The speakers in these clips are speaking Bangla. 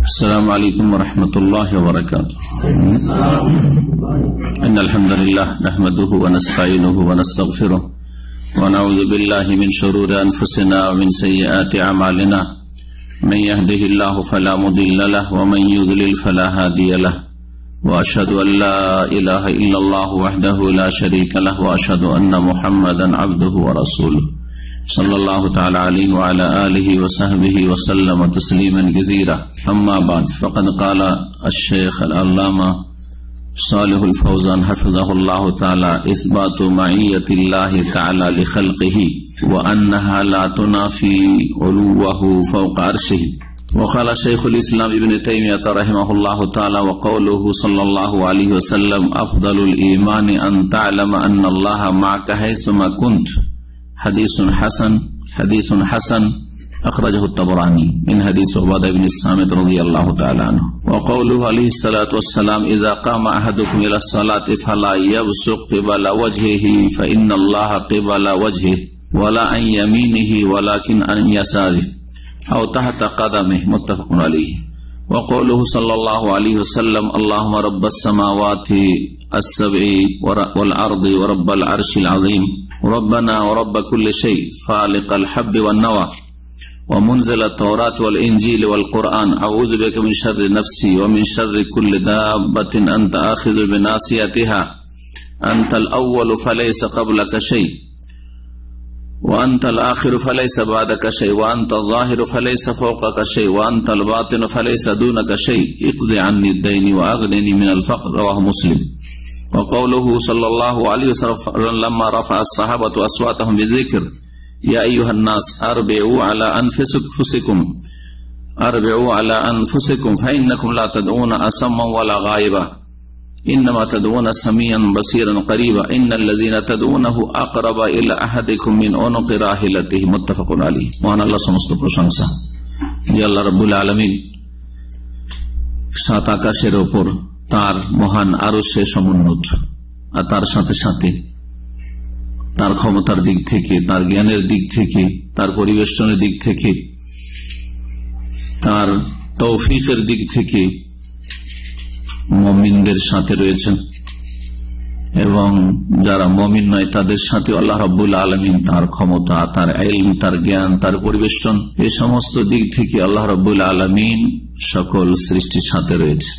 السلام عليكم ورحمة الله وبركاته. إن الحمد لله نحمده ونستعينه ونستغفره ونعوذ بالله من شرور أنفسنا ومن سيئات أعمالنا من يهده الله فلا مضل له ومن يضلل فلا هادي له وأشهد أن لا إله إلا الله وحده لا شريك له وأشهد أن محمدا عبده ورسوله صلى الله تعالى عليه وعلى آله وصحبه وسلم تسليما كثيرا. أما بعد فقد قال الشيخ العلامة صالح الفوزان حفظه الله تعالى: إثبات معية الله تعالى لخلقه وأنها لا تنافي علوه فوق عرشه. وقال شيخ الإسلام ابن تيمية رحمه الله تعالى: وقوله صلى الله عليه وسلم: أفضل الإيمان أن تعلم أن الله معك حيثما كنت. حديث حسن أخرجه الطبراني من حديث عبادة بن الصامت رضي الله تعالى عنه. وقوله عليه الصلاة والسلام: إذا قام أحدكم إلى الصلاة فلا يبصق قبل وجهه فإن الله قبل وجهه ولا عن يمينه ولكن عن يساره أو تحت قدمه. متفق عليه. وقوله صلى الله عليه وسلم: اللهم رب السماوات السبع والأرض ورب العرش العظيم ربنا ورب كل شيء فالق الحب والنوى ومنزل التوراة والإنجيل والقرآن أعوذ بك من شر نفسي ومن شر كل دابة أنت آخذ بناصيتها أنت الأول فليس قبلك شيء وأنت الآخر فليس بعدك شيء وأنت الظاهر فليس فوقك شيء وأنت الباطن فليس دونك شيء اقضي عني الدين وأغنني من الفقر. رواه مسلم. وقوله صلى الله عليه وسلم لما رفع الصحابة أصواتهم بالذكر: يا أيها الناس أربعوا على أنفسكم فإنكم لا تدعون أصما ولا غائبا إنما تدعون سميعا بصيرا قريبا إن الذين تدعونه أقرب إلى أحدكم من عنق راحلته. متفق عليه. মহান আল্লাহ সমস্ত প্রশংসা যে আল্লাহ রাব্বুল আলামিন সাত আকাশের ওপর তার মহান আরশে সমুন্নত, আর তার সাথে সাথে তার ক্ষমতার দিক থেকে, তার জ্ঞানের দিক থেকে, তার পরিবেষ্টনের দিক থেকে, তার তৌফিকের দিক থেকে মুমিনদের সাথে রয়েছেন এবং যারা মুমিন নয় তাদের সাথে আল্লাহ রাব্বুল আলামিন তার ক্ষমতা, তার ইলম, তার জ্ঞান, তার পরিবেষ্টন, এই সমস্ত দিক থেকে আল্লাহ রাব্বুল আলামিন সকল সৃষ্টির সাথে রয়েছে।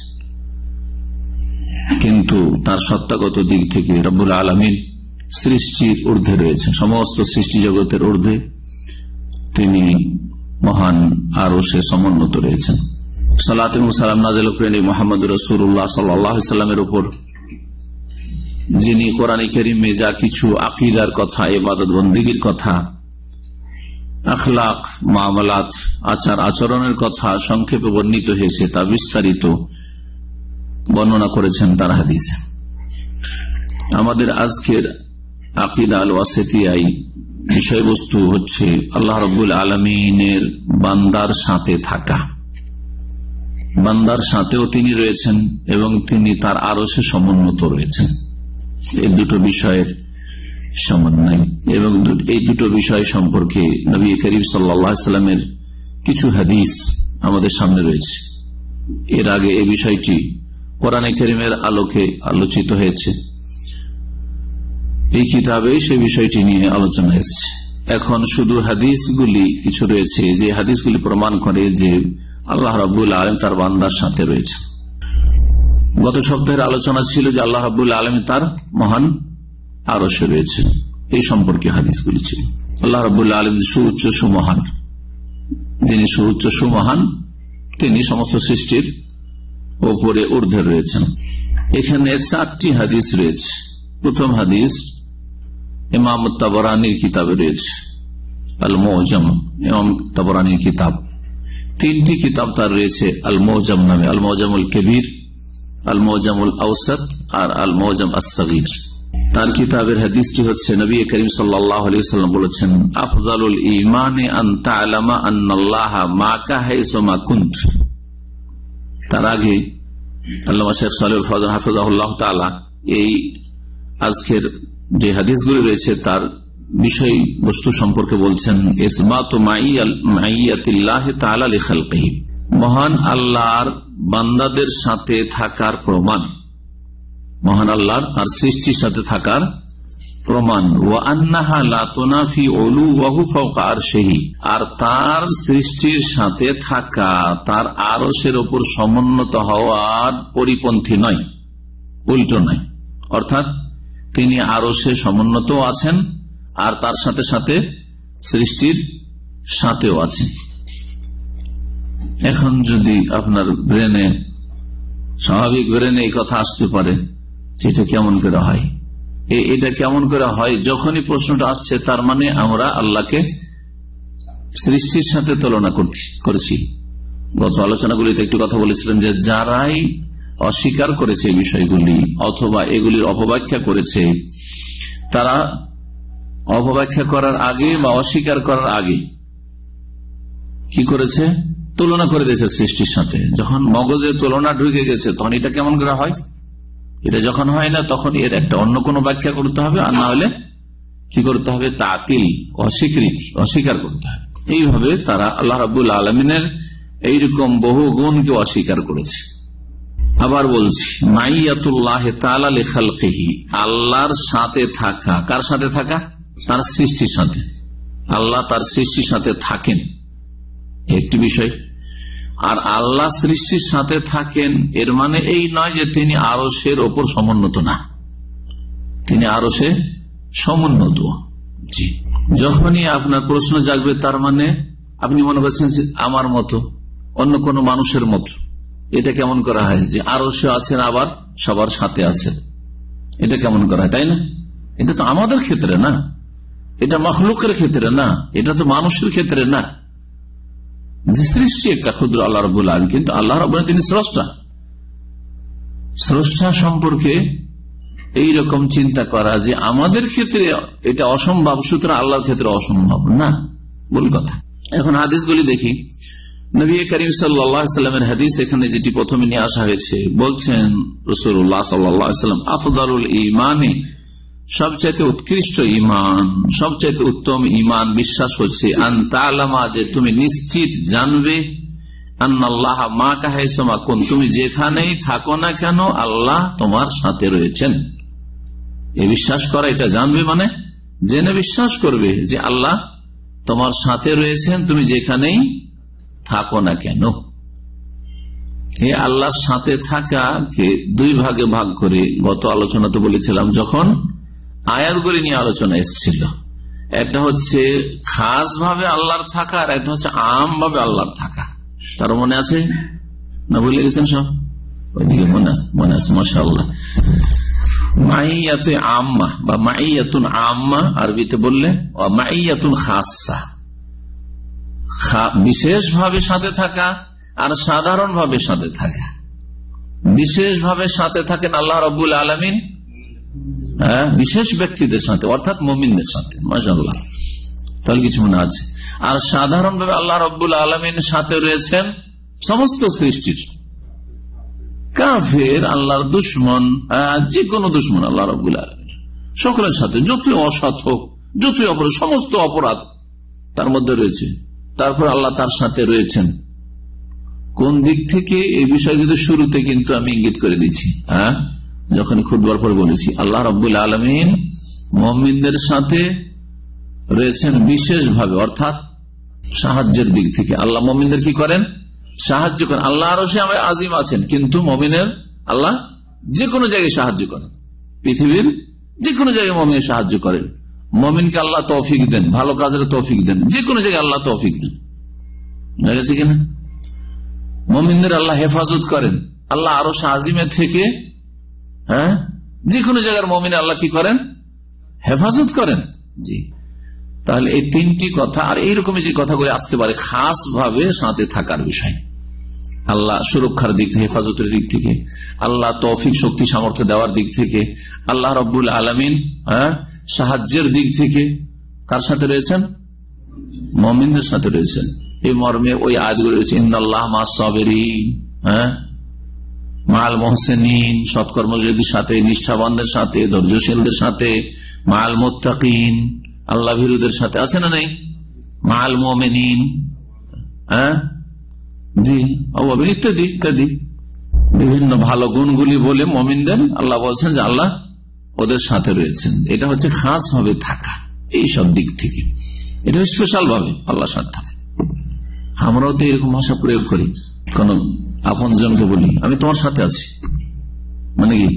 কিন্তু তার সত্তাগত দিক থেকে রব্বুল আলামিন সৃষ্টির ঊর্ধ্বে রয়েছেন, সমস্ত সৃষ্টি জগতের ঊর্ধ্বে তিনি মহান আরশে সমুন্নত রয়েছেন। সালাত এবং সালাম নাযিল করেন মুহাম্মদ রাসূলুল্লাহ সাল্লাল্লাহু আলাইহি ওয়াসাল্লামের উপর, যিনি কোরআনে কারীমে যা কিছু আকীদার কথা, ইবাদত বন্দেগীর কথা, আখলাক, মুআমালাত, আচার আচরণের কথা সংক্ষেপে বর্ণিত হয়েছে তা বিস্তারিত বর্ণনা করেছেন তার হাদিসে। আমাদের আজকের আকীদা আল ওয়াসিতিয়াই বিষয়বস্তু হচ্ছে আল্লাহ রাব্বুল আলামিনের বান্দার সাথে থাকা। বান্দার সাথেও তিনি রয়েছেন এবং তিনি তার আরশে সমুন্নত রয়েছেন। এই দুটো বিষয়ের সমন্বয় এবং এই দুটো বিষয় সম্পর্কে নবী করিম সাল্লাল্লাহু আলাইহি ওয়াসাল্লামের কিছু হাদিস আমাদের সামনে রয়েছে। এর আগে এই বিষয়টি কোরআনে কারীমের আলোকে আলোচিত হয়েছে, এই কিতাবে সেই বিষয়টি নিয়ে আলোচনা এসেছে। এখন শুধু হাদিসগুলি কিছু রয়েছে যে হাদিসগুলি প্রমাণ করে যে আল্লাহ রাব্বুল আলামিন তার বান্দার সাথে রয়েছে। গত সপ্তাহের আলোচনা ছিল যে আল্লাহ রাব্বুল আলামিন তার মহান আরশে রয়েছে, এই সম্পর্কে হাদিসগুলি ছিল। আল্লাহ রাব্বুল আলামিন সুউচ্চ সুমহান, যিনি সুউচ্চ সুমহান তিনি সমস্ত সৃষ্টির ওপরে ঊর্ধ্বে রয়েছেন। এখানে চারটি হাদিস রয়েছে। প্রথম হাদিস ইমাম তাবরানির কিতাবে রয়েছে, আল মুআজাম, ইমাম তাবরানির কিতাব। তিনটি কিতাব তার রয়েছে আল মুআজাম নামে, আল মুআজামুল কবির, আল মুআজামুল আওসাত আর আল মুআজাম আস-সাগীর। তার কিতাবের হাদিসটি হচ্ছে নবী করিম সাল্লাল্লাহু আলাইহি ওয়াসাল্লাম বলেছেন: আফযালুল ঈমানি আন তা'লামা আন্নাল্লাহা মা'কা হাইসুমা কুনত। তার আগে আল্লামা শেখ সালেহ ফজল হাফিজাহুল্লাহ তাআলা এই আজকের যে হাদিসগুলি রয়েছে তার বিষয় বস্তু সম্পর্কে বলছেন ইসবাতু মাইয়াতিল্লাহি তাআলা লিখালকিহি, মহান আল্লাহর বান্দাদের সাথে থাকার প্রমাণ, মহান আল্লাহর তার সৃষ্টির সাথে থাকার প্রমাণ। ওয়া আন্নাহা লা তুনাফি উলুওয়াহু ফাওকা আরশিহি, আর তার সৃষ্টির সাথে থাকা তার আরশের উপর সমুন্নত হওয়ার পরিপন্থী নয়, উল্টো নয়। অর্থাৎ তিনি আরশে সমুন্নত আছেন আর তার সাথে সাথে সৃষ্টির সাথেও আছেন। এখন যদি আপনার ব্রেনে, স্বাভাবিক ব্রেনে এই কথা আসতে পারে যে এটা কেমন করে হয়, এটা কেমন করে হয়, যখনই প্রশ্নটা আসছে তার মানে আমরা আল্লাহকে সৃষ্টির সাথে তুলনা করেছি। গত আলোচনাগুলিতে একটু কথা বলেছিলেন যে যারাই অস্বীকার করেছে এই বিষয়গুলি অথবা এগুলির অপব্যাখ্যা করেছে, তারা অপব্যাখ্যা করার আগে বা অস্বীকার করার আগে কি করেছে? তুলনা করে দিয়েছে সৃষ্টির সাথে। যখন মগজে তুলনা ঢুকে গেছে তখন এটা কেমন করে হয়, এটা যখন হয় না তখন এর একটা অন্য কোনো ব্যাখ্যা করতে হবে, আর না হলে কি করতে হবে? তাতিল, অস্বীকৃতি, অস্বীকার করতে হবে। এইভাবে তারা আল্লাহ রাব্বুল আলামিনের এইরকম বহু গুণকে অস্বীকার করেছে। আবার বলছি, মাইয়াতুল্লাহ তাআলা লিখালকিহি, আল্লাহর সাথে থাকা। কার সাথে থাকা? তার সৃষ্টির সাথে। আল্লাহ তার সৃষ্টির সাথে থাকেন, একটি বিষয়। আর আল্লাহ সৃষ্টির সাথে থাকেন এর মানে এই নয় যে তিনি আরশের ওপর সমুন্নত না, তিনি আরশে সমুন্নত। জি, যখনই আপনার প্রশ্ন জাগবে তার মানে আপনি মনে করছেন যে আমার মতো, অন্য কোন মানুষের মতো। এটা কেমন করা হয় যে আরশে আছেন আবার সবার সাথে আছেন? এটা কেমন করা হয়, তাই না? এটা তো আমাদের ক্ষেত্রে না, এটা মখলুকের ক্ষেত্রে না, এটা তো মানুষের ক্ষেত্রে না। যে সৃষ্টি একটা ক্ষুদ্র আল্লাহ রাব্বুল আলামিন, কিন্তু আল্লাহ রাব্বুল আলামিন তিনি স্রষ্টা। স্রষ্টা সম্পর্কে এইরকম চিন্তা করা যে আমাদের ক্ষেত্রে এটা অসম্ভব, সুতরাং আল্লাহর ক্ষেত্রে অসম্ভব না, ভুল কথা। এখন হাদিসগুলি দেখি। নবী করিম সাল্লাল্লাহু আলাইহি ওয়াসাল্লামের হাদিস এখানে যেটি প্রথমে নিয়ে আসা হয়েছে, বলছেন রাসূলুল্লাহ সাল্লাল্লাহু আলাইহি ওয়াসাল্লাম, আফদালুল ঈমানি, সবচাইতে উৎকৃষ্ট ঈমান, সবচাইতে উত্তম ঈমান বিশ্বাস হচ্ছে আন তা'লামা, যে তুমি নিশ্চিত জানবে, আন্নাল্লাহ মা'কা হাইসুমা কুন, তুমি যেখানেই থাকো না কেন আল্লাহ তোমার সাথে রয়েছেন। এই বিশ্বাস করা, এটা জানবে মানে জেনে বিশ্বাস করবে যে আল্লাহ তোমার সাথে রয়েছেন তুমি যেখানেই থাকো না কেন। এই আল্লাহর সাথে থাকাকে দুই ভাগে ভাগ করে গত আলোচনাতে বলেছিলাম, যখন আয়াতগুলি নিয়ে আলোচনা এসেছিল। একটা হচ্ছে খাস ভাবে আল্লাহর থাকা, আর একটা হচ্ছে আম ভাবে আল্লাহর থাকা। তার মনে আছে না? ভুলে গেছেন সব? ওইদিকে মনে আছে, মাশাআল্লাহ। মাইয়াতুন আম্মা বা মাইয়াতুন আম্মা আরবিতে বললে, মাইয়াতুন খাসা, বিশেষ ভাবে সাথে থাকা আর সাধারণ ভাবে সাথে থাকা। বিশেষ ভাবে সাথে থাকেন আল্লাহ রাব্বুল আলামিন বিশেষ ব্যক্তিদের সাথে, অর্থাৎ মুমিনদের সাথে। মাশাআল্লাহ, তাহলে কিছু মনে আছে। আর সাধারণ ভাবে আল্লাহ রাব্বুল আলামিন সাথে রয়েছেন সমস্ত সৃষ্টির, কাফের, আল্লাহর দুশ্মন, যে কোনো দুশ্মন আল্লাহ রাব্বুল আলামিন সকলের সাথে, যতই অসৎ হোক, যতই অপরাধ, সমস্ত অপরাধ তার মধ্যে রয়েছে। তারপর আল্লাহ তার সাথে রয়েছেন কোন দিক থেকে, এই বিষয় কিন্তু শুরুতে কিন্তু আমি ইঙ্গিত করে দিচ্ছি, যখন খুতবার পর বলেছি আল্লাহ রাব্বুল আলামিন মুমিনদের সাথে রয়েছেন বিশেষ ভাবে, অর্থাৎ সাহায্যের দিক থেকে। আল্লাহ মুমিনদের কি করেন? সাহায্য করেন। আল্লাহ আরশে আজিম আছেন, কিন্তু মুমিনের আল্লাহ যে কোনো জায়গায় সাহায্য করেন, পৃথিবীর যে কোনো জায়গায় মুমিন সাহায্য করেন। মুমিনকে আল্লাহ তৌফিক দেন, ভালো কাজের তৌফিক দেন, যে কোনো জায়গায় আল্লাহ তৌফিক দেন, বুঝেছি কিনা? মুমিনদের আল্লাহ হেফাজত করেন। আল্লাহ আরশে আজিমে থেকে যে কোনো জায়গার মুমিন আল্লাহ কি করেন? হেফাজত করেন। জি, তাহলে এই তিনটি কথা। আর এইরকমই যে কথাগুলি আসতে পারে খাস ভাবে সাথে থাকার বিষয়, আল্লাহ সুরক্ষার দিক থেকে, হেফাজতের দিক থেকে, আল্লাহ তৌফিক শক্তি সামর্থ্য দেওয়ার দিক থেকে, আল্লাহ রাব্বুল আলামিন সাহায্যের দিক থেকে কার সাথে রয়েছেন? মুমিনদের সাথে রয়েছেন। এই মর্মে ওই আয়াতগুলো রয়েছে, ইন্নাল্লাহ মা'আস সাবিরিন, মা'আল মুহসিনিন, সৎকর্মযোগীদের সাথে, নিষ্ঠাবানদের সাথে, ধৈর্যশীলদের সাথে, মা'আল মুত্তাকিন, আল্লাহ ভীরুদের সাথে, আছে না নেই? মা'আল মুমিনিন, জি, আবাবিল ইত্যাদি ইত্যাদি বিভিন্ন ভালো গুণগুলি বলে মুমিনদের আল্লাহ বলছেন যে আল্লাহ ওদের সাথে রয়েছেন। এটা হচ্ছে খাস ভাবে থাকা, এই সব দিক থেকে এটা স্পেশাল ভাবে আল্লাহর সাথে থাকে। আমরাও তো এরকম ভাষা প্রয়োগ করি, কোন আপন জনকে বলি আমি তোমার সাথে আছি, মানে কি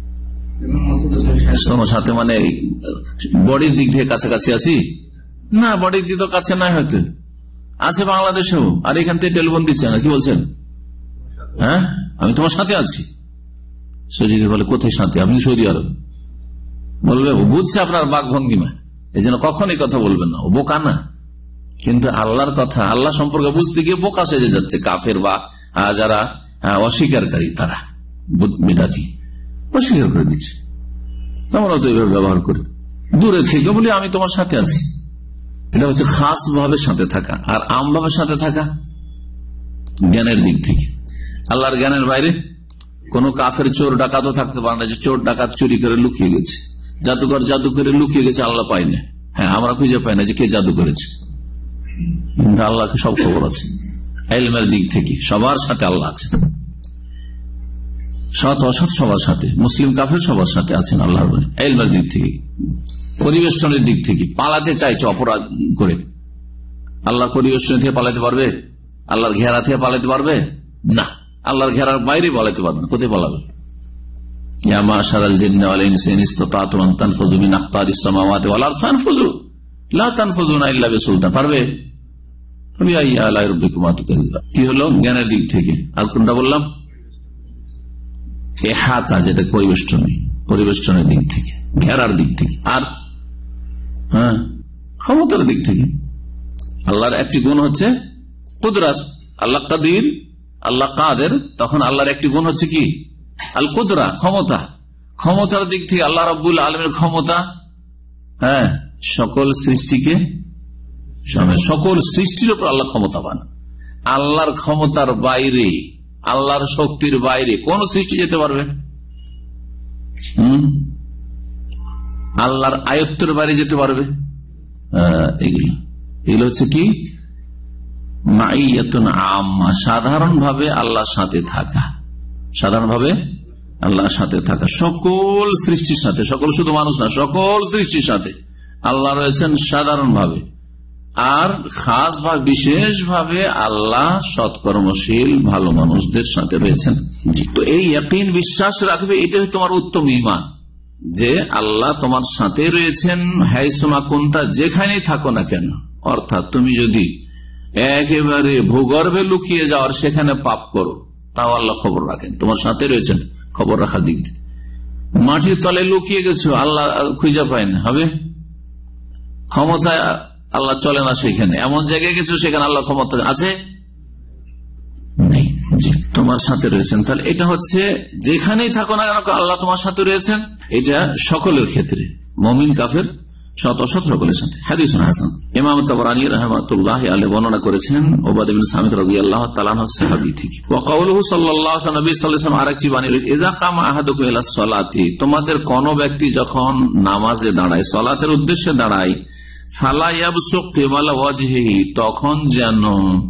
তোমার সাথে মানে বডির দিক থেকে কাছাকাছি আছি না, বডির দিক তো কাছে নাই, হয়তো আছে বাংলাদেশেও, আর এখান থেকে টেলিফোন দিচ্ছে না, কি বলছেন? হ্যাঁ, আমি তোমার সাথে আছি। সে যদি বলে কোথায় সাথে, আপনি সৌদি আরব, বলবে বুঝছে আপনার বাক ভঙ্গিমা, এই জন্য কখনই কথা বলবেন না, ও বোকা না। কিন্তু আল্লাহর কথা, আল্লাহ সম্পর্কে বুঝতে গিয়ে বোকা সেজে যাচ্ছে কাফের বা যারা অস্বীকারী, তারা বিদাতি অস্বীকার করে দিচ্ছে। আমরা তো এইভাবে ব্যবহার করি, দূরে থেকে বলি আমি তোমার সাথে আছি। এটা হচ্ছে খাস ভাবে সাথে থাকা। আর আমভাবে সাথে থাকা জ্ঞানের দিক থেকে, আল্লাহর জ্ঞানের বাইরে কোন কাফের চোর ডাকাতও থাকতে পারে না যে চোর ডাকাত চুরি করে লুকিয়ে গেছে, জাদুকর জাদু করে লুকিয়ে গেছে, আল্লাহ পাই না। হ্যাঁ, আমরা খুঁজে পাই না যে কে জাদু করেছে, কিন্তু আল্লাহকে সব খবর আছে। ইলমের দিক থেকে সবার সাথে আল্লাহ আছে, সৎ অসৎ সবার সাথে, মুসলিম কাফের সবার সাথে আছেন আল্লাহর ইলমের দিক থেকে। পরিবেষ্টনের দিক থেকে পালাতে চাইছে অপরাধ করে, আল্লাহর পরিবেষ্টন থেকে পালাতে পারবে? আল্লাহর ঘেরা থেকে পালাতে পারবে না, আল্লাহর ঘেরার বাইরে পালাতে পারবে না। কোথায় পালাবে? পারবে? কি হলো জ্ঞানের দিক থেকে। আর কোনটা বললাম? এহাতা, যেটা পরিবেষ্টনের দিক থেকে, ঘেরার দিক থেকে। আর হ্যাঁ, ক্ষমতার দিক থেকে আল্লাহর একটি গুণ হচ্ছে কুদরাত। আল্লাহ কাদির, আল্লাহ কাদের, তখন আল্লাহর একটি গুণ হচ্ছে কি? আল কুদরা, ক্ষমতা। ক্ষমতার দিক থেকে আল্লাহ রাব্বুল আলামিনের ক্ষমতা, হ্যাঁ, সকল সৃষ্টিকে, সকল সৃষ্টির উপর আল্লাহ ক্ষমতাবান। আল্লাহর ক্ষমতার বাইরে, আল্লাহর শক্তির বাইরে কোন সৃষ্টি যেতে পারবে? আল্লাহর আয়ত্তের বাইরে যেতে পারবে? এগুলো হচ্ছে কি? মাইয়াতুন আম্মা, সাধারণ ভাবে আল্লাহর সাথে থাকা, সাধারণ ভাবে আল্লাহর সাথে থাকা, সকল সৃষ্টির সাথে, সকল শুধু মানুষ না, সকল সৃষ্টির সাথে আল্লাহ রয়েছেন সাধারণ ভাবে। আর খাস ভাবে, বিশেষ ভাবে আল্লাহ সৎকর্মশীল ভালো মানুষদের সাথে রয়েছেন। তো এই ইয়াকিন, বিশ্বাস রাখবে, এটাই তোমার উত্তম ঈমান, যে আল্লাহ তোমার সাথে রয়েছেন হাইসুমা কুনতা, যেখানেই থাকো না কেন। অর্থাৎ তুমি যদি একেবারে ভূগর্ভে লুকিয়ে যাও আর সেখানে পাপ করো, তাও আল্লাহ খবর রাখেন, তোমার সাথে রয়েছেন খবর রাখার দিক দিয়ে। মাটির তলে লুকিয়ে গেছো, আল্লাহ খুঁজে পায় না, হবে? ক্ষমতা আল্লাহ চলে না সেখানে, এমন জায়গায় গেছো সেখানে আল্লাহ ক্ষমতা আছে নেই, তোমার সাথে রয়েছেন। তাহলে এটা হচ্ছে যেখানেই থাকো না কেন আল্লাহ তোমার সাথে রয়েছেন, এটা সকলের ক্ষেত্রে, মুমিন কাফের সৎ অসৎ সকলের সাথে। হাদিস হাসান, ইমাম তাবরানী রাহমাতুল্লাহ আলাইহি বর্ণনা করেছেন উবাদ ইবনে সামিত রাদিয়াল্লাহু তাআলা আনহু সাহাবী থেকে। ওয়া কাওলুহু সাল্লাল্লাহু আলাইহি নবী সাল্লাল্লাহু আলাইহি ওয়াসাল্লাম আরেকটি বাণী রয়েছে, ইযা কামা আহাদুকুম ইলা সালাতি, তোমাদের কোন ব্যক্তি যখন নামাজে দাঁড়ায়, সালাতের উদ্দেশ্যে দাঁড়ায়, ফালা ইয়াবসুক কিবালা ওয়াজহিহি, তখন যেন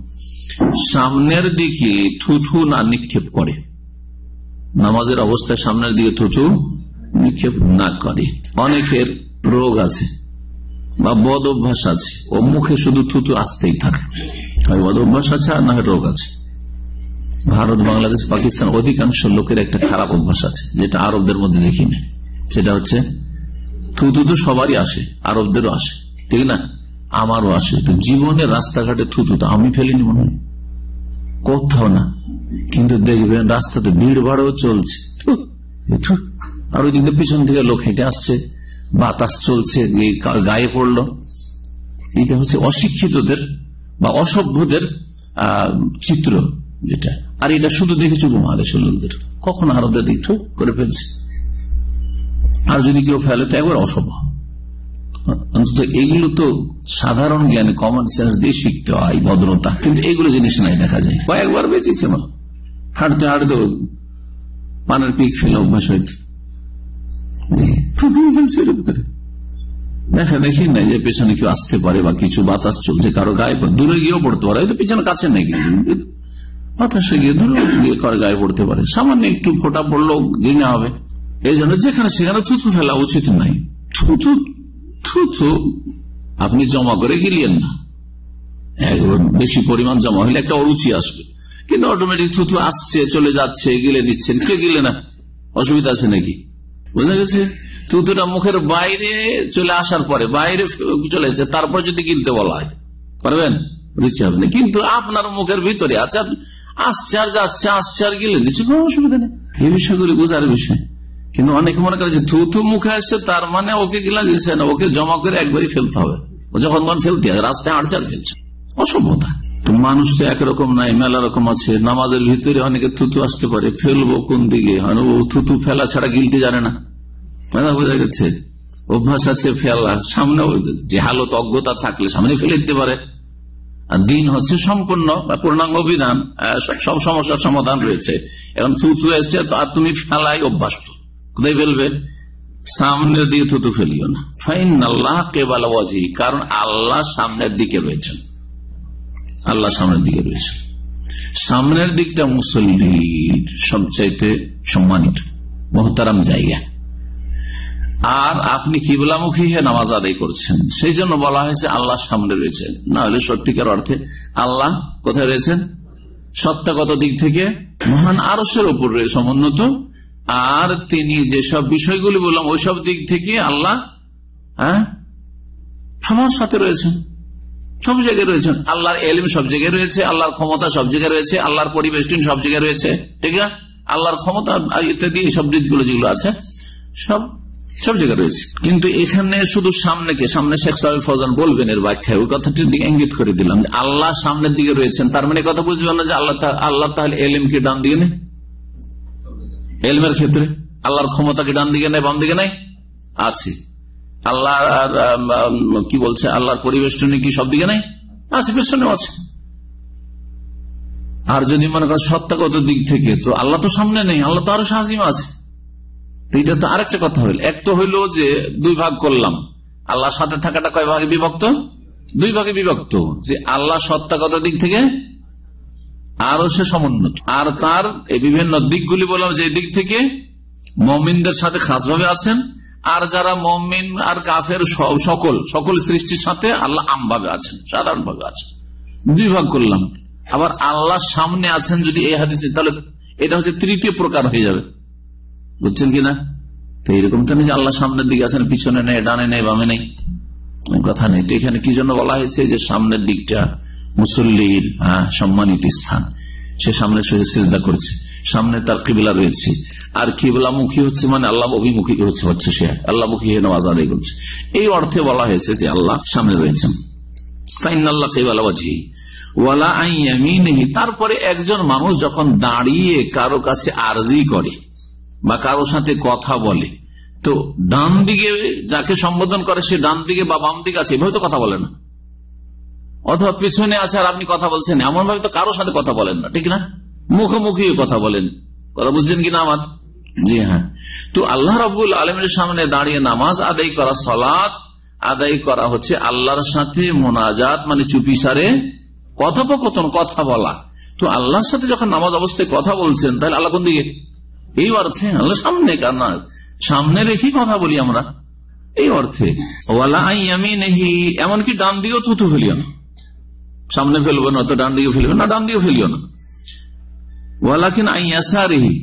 সামনের দিকে থুথু না নিক্ষেপ করে, নামাজের অবস্থায় সামনের দিকে থুথু নিক্ষেপ না করে। অনেকের রোগ আছে বা বদ অভ্যাস আছে, ও মুখে শুধু থুতু আসতেই থাকে, হয় বদ অভ্যাস আছে আর না হয় রোগ আছে। ভারত, বাংলাদেশ, পাকিস্তান অধিকাংশ লোকের একটা খারাপ অভ্যাস আছে, যেটা আরবদের মধ্যে দেখি না, সেটা হচ্ছে থুতু তো সবারই আসে, আরবদেরও আসে, ঠিক না? আমারও আসে। তো জীবনে রাস্তাঘাটে থুতু তো আমি ফেলিনি মনে হয়, কোথাও না, কিন্তু দেখবেন রাস্তাতে ভিড় ভাড়ও চলছে, আর ওই দিকে পিছন থেকে লোক হেঁটে আসছে, বাতাস চলছে, গায়ে পড়লো। এটা হচ্ছে অশিক্ষিতদের বা অসভ্যদের চিত্র যেটা। আর এটা শুধু দেখেছি উপমহাদেশের লোকদের, কখন আরবদের দিক করে ফেলছে, আর যদি কেউ ফেলে তো একবার অসভ্য। অন্তত এগুলো তো সাধারণ জ্ঞান, কমন সেন্স দিয়ে শিখতে হয়, ভদ্রতা, কিন্তু এগুলো জিনিস নাই, দেখা যায় কয়েকবার বেঁচেছে না, হাঁটতে হাঁটতে পানের পিক ফেলে অভ্যাস হইতে দেখা দেখি না যে পেছনে কেউ আসতে পারে বা কিছু বাতাস চলছে, কারো গায়ে দূরে গিয়েও পড়তে পারে, হয়তো পিছনে কাছে নেই, বাতাসে গিয়ে ধরো গিয়ে গায়ে পড়তে পারে, সামান্য একটু ফোঁটা পড়লো ঘৃণা হবে। এই জন্য যেখানে সেখানে থুথু ফেলা উচিত নাই। থুথু আপনি জমা করে গিলিয়েন না, বেশি পরিমাণ জমা হলে একটা অরুচি আসবে, কিন্তু অটোমেটিক থুথু আসছে চলে যাচ্ছে, গিলে দিচ্ছেন, কে গিলে না, অসুবিধা আছে নাকি? বোঝা গেছে? থুতুটা মুখের বাইরে চলে আসার পরে বাইরে চলে এসেছে, তারপর যদি গিলতে বলা হয় পারবেন, রুচি হবে না। কিন্তু আপনার মুখের ভিতরে আসছে আর যাচ্ছে, আসছে আর গিলে দিচ্ছে, কোনো অসুবিধা নেই। এই বিষয়গুলি বোঝার বিষয়। কিন্তু অনেকে মনে করে যে থুথু মুখে আসছে তার মানে ওকে গিলা দিচ্ছে না, ওকে জমা করে একবারই ফেলতে হবে। ও যখন ফেলতে হয় রাস্তায় হাঁটছে আর ফেলছে, অসভ্যতা। তো মানুষ তো একরকম নাই, মেলা রকম আছে। নামাজের ভিতরে অনেকে থুতু আসতে পারে, ফেলবো কোন দিকে? থুতু ফেলা ছাড়া গিলতে জানে না, বোঝা গেছে? অভ্যাস আছে ফেলা, সামনে যে হালত অজ্ঞতা থাকলে সামনে ফেলে দিতে পারে। আর দিন হচ্ছে সম্পূর্ণ পূর্ণাঙ্গ বিধান, সব সমস্যার সমাধান রয়েছে। এখন থুতু এসছে আর তুমি ফেলাই অভ্যাস, কোথায় ফেলবে? সামনের দিকে থুতু ফেলিও না। ফাইন আল্লাহ কেবাল ওয়াজহি, কারণ আল্লাহ সামনের দিকে রয়েছেন, আল্লাহ সামনের দিকে রয়েছেন। সামনের দিকটা মুসল্লির সবচাইতে সম্মানিত মোহতারাম জায়গা। আর আপনি কিবলামুখী হয়ে নামাজ আদায় করছেন, সেই জন্য বলা হয়েছে আল্লাহ সামনে রয়েছেন। না হলে সত্যিকার অর্থে আল্লাহ কোথায় রয়েছেন? সত্তাগত দিক থেকে মহান আরশের উপর রয়েছে সমুন্নত। আর তিনি যেসব বিষয়গুলি বললাম ওইসব দিক থেকে আল্লাহ সবার সাথে রয়েছেন, সব জায়গায় রয়েছেন। আল্লাহর এলিম সব জায়গায় রয়েছে, আল্লাহর ক্ষমতা সব জায়গায় রয়েছে, আল্লাহর পরিবেশন সব জায়গায় রয়েছে, ঠিক আছে? আল্লাহর ক্ষমতা ইত্যাদি সব দিকগুলো যেগুলো আছে সব জায়গায় রয়েছে। কিন্তু এখানে শুধু সামনে শেখ সাহেব ফৌজান বলবেন এর ব্যাখ্যায়, ওই কথাটির দিকে ইঙ্গিত করে দিলাম যে আল্লাহ সামনের দিকে রয়েছেন। তার মানে কথা বুঝবেন না যে আল্লাহ তাহলে এলিম কি ডান দিকে নেই? এলমের ক্ষেত্রে আল্লাহর ক্ষমতা কি ডান দিকে নেই, বাম দিকে নেই? আছে। আল্লাহ কি বলছে, আল্লাহর পরিবেষ্টনী কি সব দিকে নেই? আছে, পেছনেও আছে। আর যদি মনে করেন সত্তাগত দিক থেকে, তো আল্লাহ তো সামনে নেই, আল্লাহ তো আরো সাজিমা আছে। তো এটা তো আরেকটা কথা হইল। এক তো হইল যে দুই ভাগ করলাম, আল্লাহর সাথে থাকাটা কয় ভাগে বিভক্ত? দুই ভাগে বিভক্ত। যে আল্লাহ সত্তাগত দিক থেকে আরো সে সমুন্নত, আর তার এই বিভিন্ন দিকগুলি বললাম যে দিক থেকে মুমিনদের সাথে খাস ভাবে আছেন, আর যারা মুমিন আর কাফের সকল সৃষ্টির সাথে আল্লাহ আমভাবে আছেন, সাধারণ ভাবে আছেন। দুই ভাগ করলাম। আবার আল্লাহ সামনে আছেন যদি এই হাদিসে, তাহলে এটা হচ্ছে তৃতীয় প্রকার হয়ে যাবে, বুঝছেন কিনা? তো এরকম তো নেই যে আল্লাহ সামনের দিকে আছেন, পিছনে নেই, ডানে নেই, বামে নেই, কথা নেই। তো এখানে কি জন্য বলা হয়েছে যে সামনের দিকটা মুসল্লির সম্মানিত স্থান, সে সামনে সিজদা করছে, সামনে তার কিবলা রয়েছে। আর কিবলামুখী হচ্ছে মানে আল্লাহ অভিমুখী হচ্ছে, সে আল্লাহমুখী হয়ে নামাজ আদায় করছে। এই অর্থে বলা হয়েছে যে আল্লাহ সামনে রয়েছেন। ফাইনাল্লাহ কিবলা ওয়াজহি ওয়ালা আন ইয়ামিনিহি। তারপরে একজন মানুষ যখন দাঁড়িয়ে কারো কাছে আরজি করে বা কারো সাথে কথা বলে, তো ডান দিকে যাকে সম্বোধন করে সে ডান দিকে বা বাম দিকে আছে, এভাবে তো কথা বলে না। অথবা পিছনে আছে আর আপনি কথা বলছেন, এমন ভাবে তো কারোর সাথে কথা বলেন না, ঠিক না? মুখোমুখি কথা বলেন, কথা বুঝছেন কিনা আমার? জি হ্যাঁ। তো আল্লাহ রাব্বুল আলামিনের সামনে দাঁড়িয়ে নামাজ আদায় করা, সালাত আদায় করা হচ্ছে আল্লাহর সাথে মোনাজাত, মানে চুপিসারে কথোপকথন, কথা বলা। তো আল্লাহর সাথে যখন নামাজ অবস্থায় কথা বলছেন, তাহলে আল্লাহ কোন দিকে? এই অর্থে আল্লাহ সামনে, কারণ সামনে রেখে কথা বলি আমরা, এই অর্থে। ওয়ালা আন ইয়ামিনিহি, এমনকি ডান দিকেও থুতু ফেলিও না। সামনে ফেলবো না তো ডান দিকে ফেলবে না, ডান দিকে ফেলিও না। ওয়ালাকিন আন ইয়াসারিহি,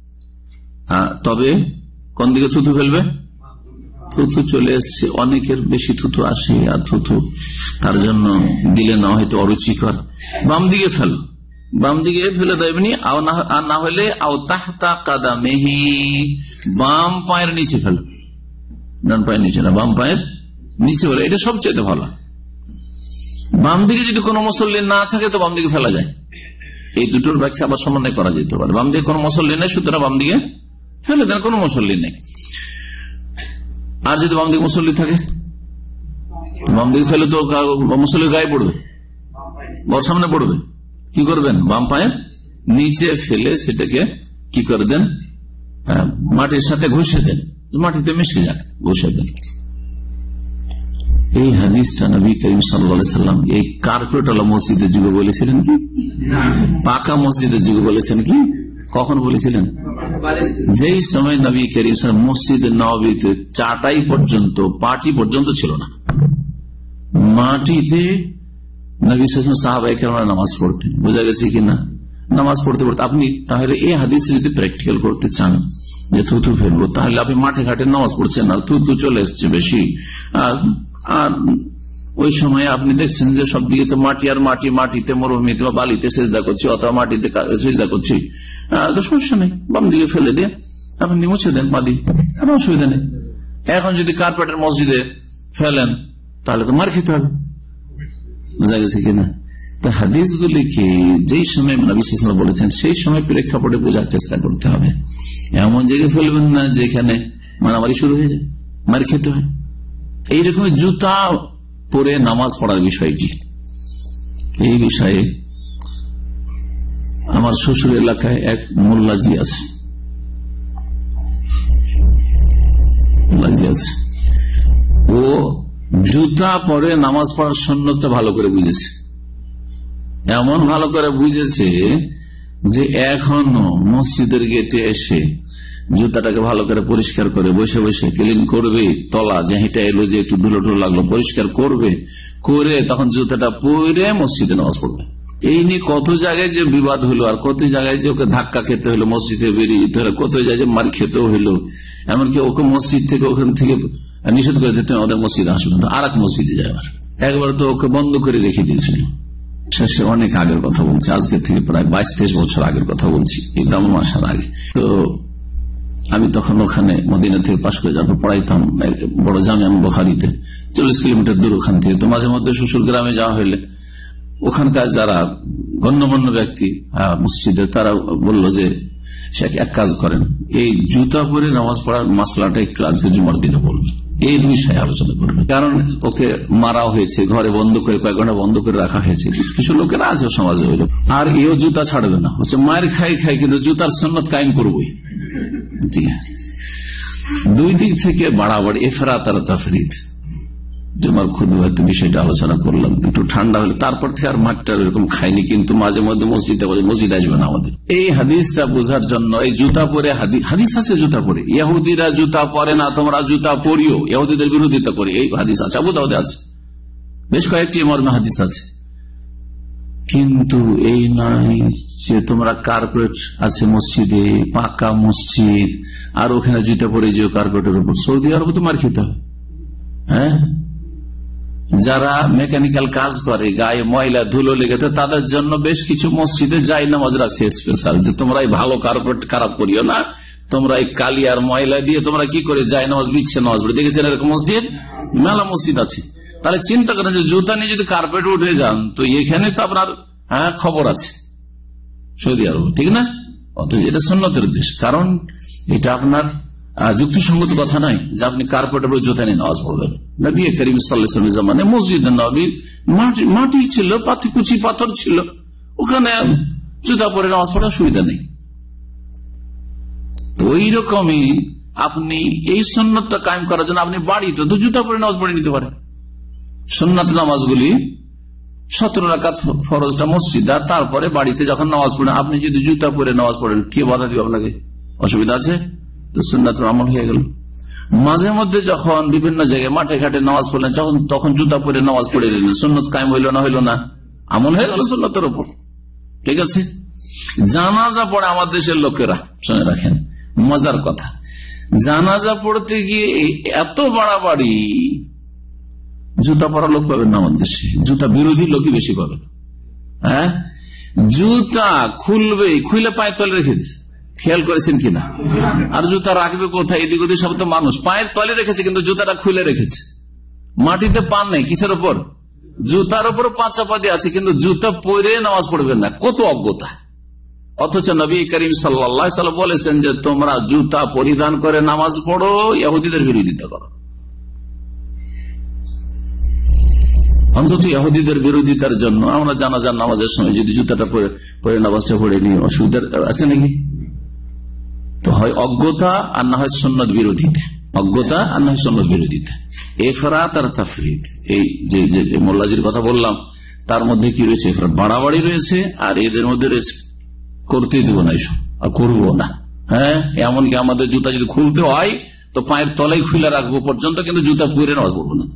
তবে কোন দিকে থুতু ফেলবে? থুতু চলে এসছে, অনেকের বেশি থুতু আসে, আর থুতু তার জন্য দিলে না হয়তো অরুচিকর। বাম দিকে ফেলো, বাম দিকে ফেলে দেবেনি, আর না হলে আও তাহতা কাদামেহি, বাম পায়ের নিচে ফেলো, ডান পায়ের নিচে না, বাম পায়ের নিচে ফেলো, এটা সবচেয়ে ভালো। বাম দিকে যদি কোনো মুসল্লি না থাকে তো বাম দিকে ফেলা যায়। এই দুটোর ব্যাখ্যা আবার সমন্বয় করা যেতে পারে। বাম দিকে কোনো মুসল্লি নেই, সুতরাং বাম দিকে ফেলে দেন, কোনো মুসল্লি নেই। আর যদি বাম দিকে মুসল্লি থাকে, বাম দিকে ফেলে তো মুসল্লির গায়ে পড়বে, বর সামনে পড়বে, কি করবেন? বাম পায়ের নিচে ফেলে সেটাকে কি করে দেন? মাটির সাথে ঘষে দেন, মাটিতে মিশে যাক, ঘষে দেন। এই হাদিসটা নবী করিম সাল্লাল্লাহু আলাইহি সাল্লাম এই কার্পেট আলা মসজিদের যুগে বলেছিলেন কি? পাকা মসজিদের যুগে বলেছেন কি? কখন বলেছিলেন? যেই সময় নবী করিম সাল্লাল্লাহু মসজিদ নববীতে চাটাই পর্যন্ত, পাটি পর্যন্ত ছিল না, মাটিতে নবী সাহাবায়ে কেরামরা নামাজ পড়তেন। বোঝা গেছে কিনা? নামাজ পড়তে পড়তে আপনি তাহলে এই হাদিসে যদি প্র্যাকটিক্যাল করতে চান যে থুতু ফেলবো, তাহলে আপনি মাঠে ঘাটে নামাজ পড়ছেন আর থুতু চলে এসছে বেশি, আর ওই সময় আপনি দেখছেন যে সব দিকে তো মাটি আর মাটি, মাটিতে মরুভূমিতে বা বালিতে সেজদা করছি অথবা মাটিতে সেজদা করছি, তো সমস্যা নেই, বাম দিকে ফেলে দিয়ে আপনি মুছে দেন পা দিয়ে, কোনো অসুবিধা নেই। এখন যদি কার্পেটের মসজিদে ফেলেন তাহলে তো মার খেতে হবে। বোঝা গেছে কিনা? তো হাদিসগুলিকে যেই সময় নবী সাল্লাল্লাহু আলাইহি ওয়াসাল্লাম বলেছেন সেই সময় প্রেক্ষাপটে বোঝার চেষ্টা করতে হবে। এমন জায়গায় ফেলবেন না যেখানে মারামারি শুরু হয়ে যায়, মার খেতে হয়। এইরকম জুতা পরে নামাজ পড়ার বিষয়টি, এই বিষয়ে আমার শ্বশুর এলাকায় এক মোল্লাজি আছে, ও জুতা পরে নামাজ পড়ার সুন্নতটা ভালো করে বুঝেছে, এমন ভালো করে বুঝেছে যে এখনো মসজিদের গেটে এসে জুতাটাকে ভালো করে পরিষ্কার করে বসে বসে ক্লিন করবে, তলা যেটা এলো যে একটু ধুলো টুলো লাগলো পরিষ্কার করবে, করে তখন জুতাটা পরে মসজিদে নামাজ পড়বে। এই নিয়ে কত জায়গায় যে বিবাদ হলো, আর কত জায়গায় যে ওকে ধাক্কা খেতে হলো, মসজিদে বেরিয়ে যেতে হলো, কত জায়গায় যে মার খেতেও হলো, এমনকি ওকে মসজিদ থেকে ওখান থেকে নিষেধ করে দিতে আমাদের মসজিদে আসবে না, আর এক মসজিদে যাবার, একবার তো ওকে বন্ধ করে রেখে দিয়েছিল। শেষে অনেক আগের কথা বলছি, আজকে থেকে প্রায় 22-23 বছর আগের কথা বলছি, এই দাম আসার আগে। তো আমি তখন ওখানে মদিনা থেকে পাশ করে যাবো, পড়াইতাম বড় জামিয়া বুখারীতে, 40 কিলোমিটার দূর ওখান থেকে। তো মাঝে মধ্যে শ্বশুর গ্রামে যাওয়া হইলে ওখানকার যারা গণ্যমান্য ব্যক্তি মসজিদে, তারা বললো যে সে এক কাজ করেন, এই জুতা পরে নামাজ পড়ার মাসলাটা একটু আজকে জুমার দিনে বলবেন, এই বিষয়ে আলোচনা করবেন। কারণ ওকে মারাও হয়েছে, ঘরে বন্ধ করে কয়েক ঘন্টা বন্ধ করে রাখা হয়েছে, কিছু লোকেরা আছে সমাজে হইল, আর এও জুতা ছাড়বে না, হচ্ছে মায়ের খাই কিন্তু জুতার সুন্নাত কায়েম করবই। দুই দিক থেকে বাড়াবাড়ি, এফরাত আর তাফরীত। জুমার খুতবাতে বিষয়টা আলোচনা করলাম, একটু ঠান্ডা হলে তারপর থেকে আর মাঠটা এরকম খাইনি, কিন্তু মাঝে মধ্যে মসজিদে বলে মসজিদ আসবে না আমাদের। এই হাদিসটা বোঝার জন্য এই জুতা পরে হাদিস আছে, জুতা পরে ইহুদিরা জুতা পরে না, তোমরা জুতা পরিও, ইহুদিদের বিরোধিতা করে, এই হাদিস আছে, আবু দাউদে আছে, বেশ কয়েকটি মর্মে হাদিস আছে। কিন্তু এই নয় যে তোমরা কার্পেট আছে মসজিদে, পাকা মসজিদ, আর ওখানে জুতা পরে যে কার্পেটের উপর, সৌদি আরবে তো মার খেতে হবে। হ্যাঁ, যারা মেকানিক্যাল কাজ করে, গায়ে ময়লা ধুলো লেগে, তাদের জন্য বেশ কিছু মসজিদে যাই নামাজ রাখছে স্পেশাল, যে তোমরা এই ভালো কার্পেট খারাপ করিও না, তোমরা এই কালি আর ময়লা দিয়ে তোমরা কি করে যাই নামাজ বিচ্ছে নামাজ পড়ে। দেখেছেন এরকম মসজিদ, মেলা মসজিদ আছে। তাহলে চিন্তা করেন যে জুতা নিয়ে যদি কার্পেট উঠে যান, তো এখানে তো আপনার খবর আছে সৌদি আরব, ঠিক না? অথচ এটা সুন্নতের দেশ, কারণ এটা আপনার যুক্তিসঙ্গত কথা নয় যে আপনি কার্পেটের উপর জুতা নিয়ে নামাজ পড়বেন। নবী করিম সাল্লাল্লাহু আলাইহি ওয়াসাল্লামের জামানায় মসজিদে নববীর মাটি ছিল, কুচি পাথর ছিল, ওখানে জুতা পরে নামাজ পড়ার সুবিধা নেই। তো ওই রকমই আপনি এই সুন্নতটা কায়েম করার জন্য আপনি বাড়িতে তো জুতা পরে নামাজ পড়ে নিতে পারেন। সুন্নাত নামাজগুলি 17 রাকাত ফরজটা মসজিদ, আর তারপরে বাড়িতে যখন নামাজ পড়েন আপনি যদি জুতা পরে নামাজ পড়েন, কে বাধা দিবে আপনাকে? অসুবিধা আছে? তো সুন্নাতের আমল হয়ে গেল। মাঝে মধ্যে যখন বিভিন্ন জায়গায় মাঠে ঘাটে নামাজ পড়লেন, তখন জুতা পরে নামাজ পড়ে দিলেন, সুন্নত কায়েম হইল না? হইল না? আমল হয়ে গেল সুন্নতের উপর। ঠিক আছে। জানাজা পড়ে আমার দেশের লোকেরা, শুনে রাখেন মজার কথা, জানাজা পড়তে গিয়ে এত বাড়াবাড়ি, জুতা পরা লোক পাবেন না আমার দেশে, জুতা বিরোধী লোকই বেশি পাবেন। হ্যাঁ, জুতা খুলবে, খুলে পায়ে তলে রেখে দিচ্ছে, খেয়াল করেছেন কিনা? আর জুতা রাখবে কোথায়? এদিক ওদিক সব তো মানুষ পায়ের তলে রেখেছে, কিন্তু জুতাটা খুলে রেখেছে, মাটিতে পান নেই, কিসের ওপর? জুতার উপর পা চাপা দিয়ে আছে, কিন্তু জুতা পরে নামাজ পড়বেন না। কত অজ্ঞতা! অথচ নবী করিম সাল্লাল্লাহু আলাইহি ওয়াসাল্লাম বলেছেন যে তোমরা জুতা পরিধান করে নামাজ পড়ো, ইহুদিদের বিরোধিতা করো। অন্তত ইহুদিদের বিরোধিতার জন্য আমরা জানাজার নামাজের সময় যদি জুতাটা পরে নামাজটা পড়ে নিই, অসুবিধা আছে নাকি? তো হয় অজ্ঞতা, আর না হয় সুন্নত বিরোধিতা। অজ্ঞতা আর নয় সুন্নাত বিরোধিতা। এফরাত আর তাফরিদ, এই যে মোল্লাজির কথা বললাম তার মধ্যে কি রয়েছে? এফরাত, বাড়াবাড়ি রয়েছে, আর এদের মধ্যে রয়েছে করতে দেবো না, এসব আর করবো না। হ্যাঁ, এমনকি আমাদের জুতা যদি খুলতে হয় তো পায়ের তলাই খুলে রাখবো পর্যন্ত, কিন্তু জুতা পরে নামাজ পড়বো না।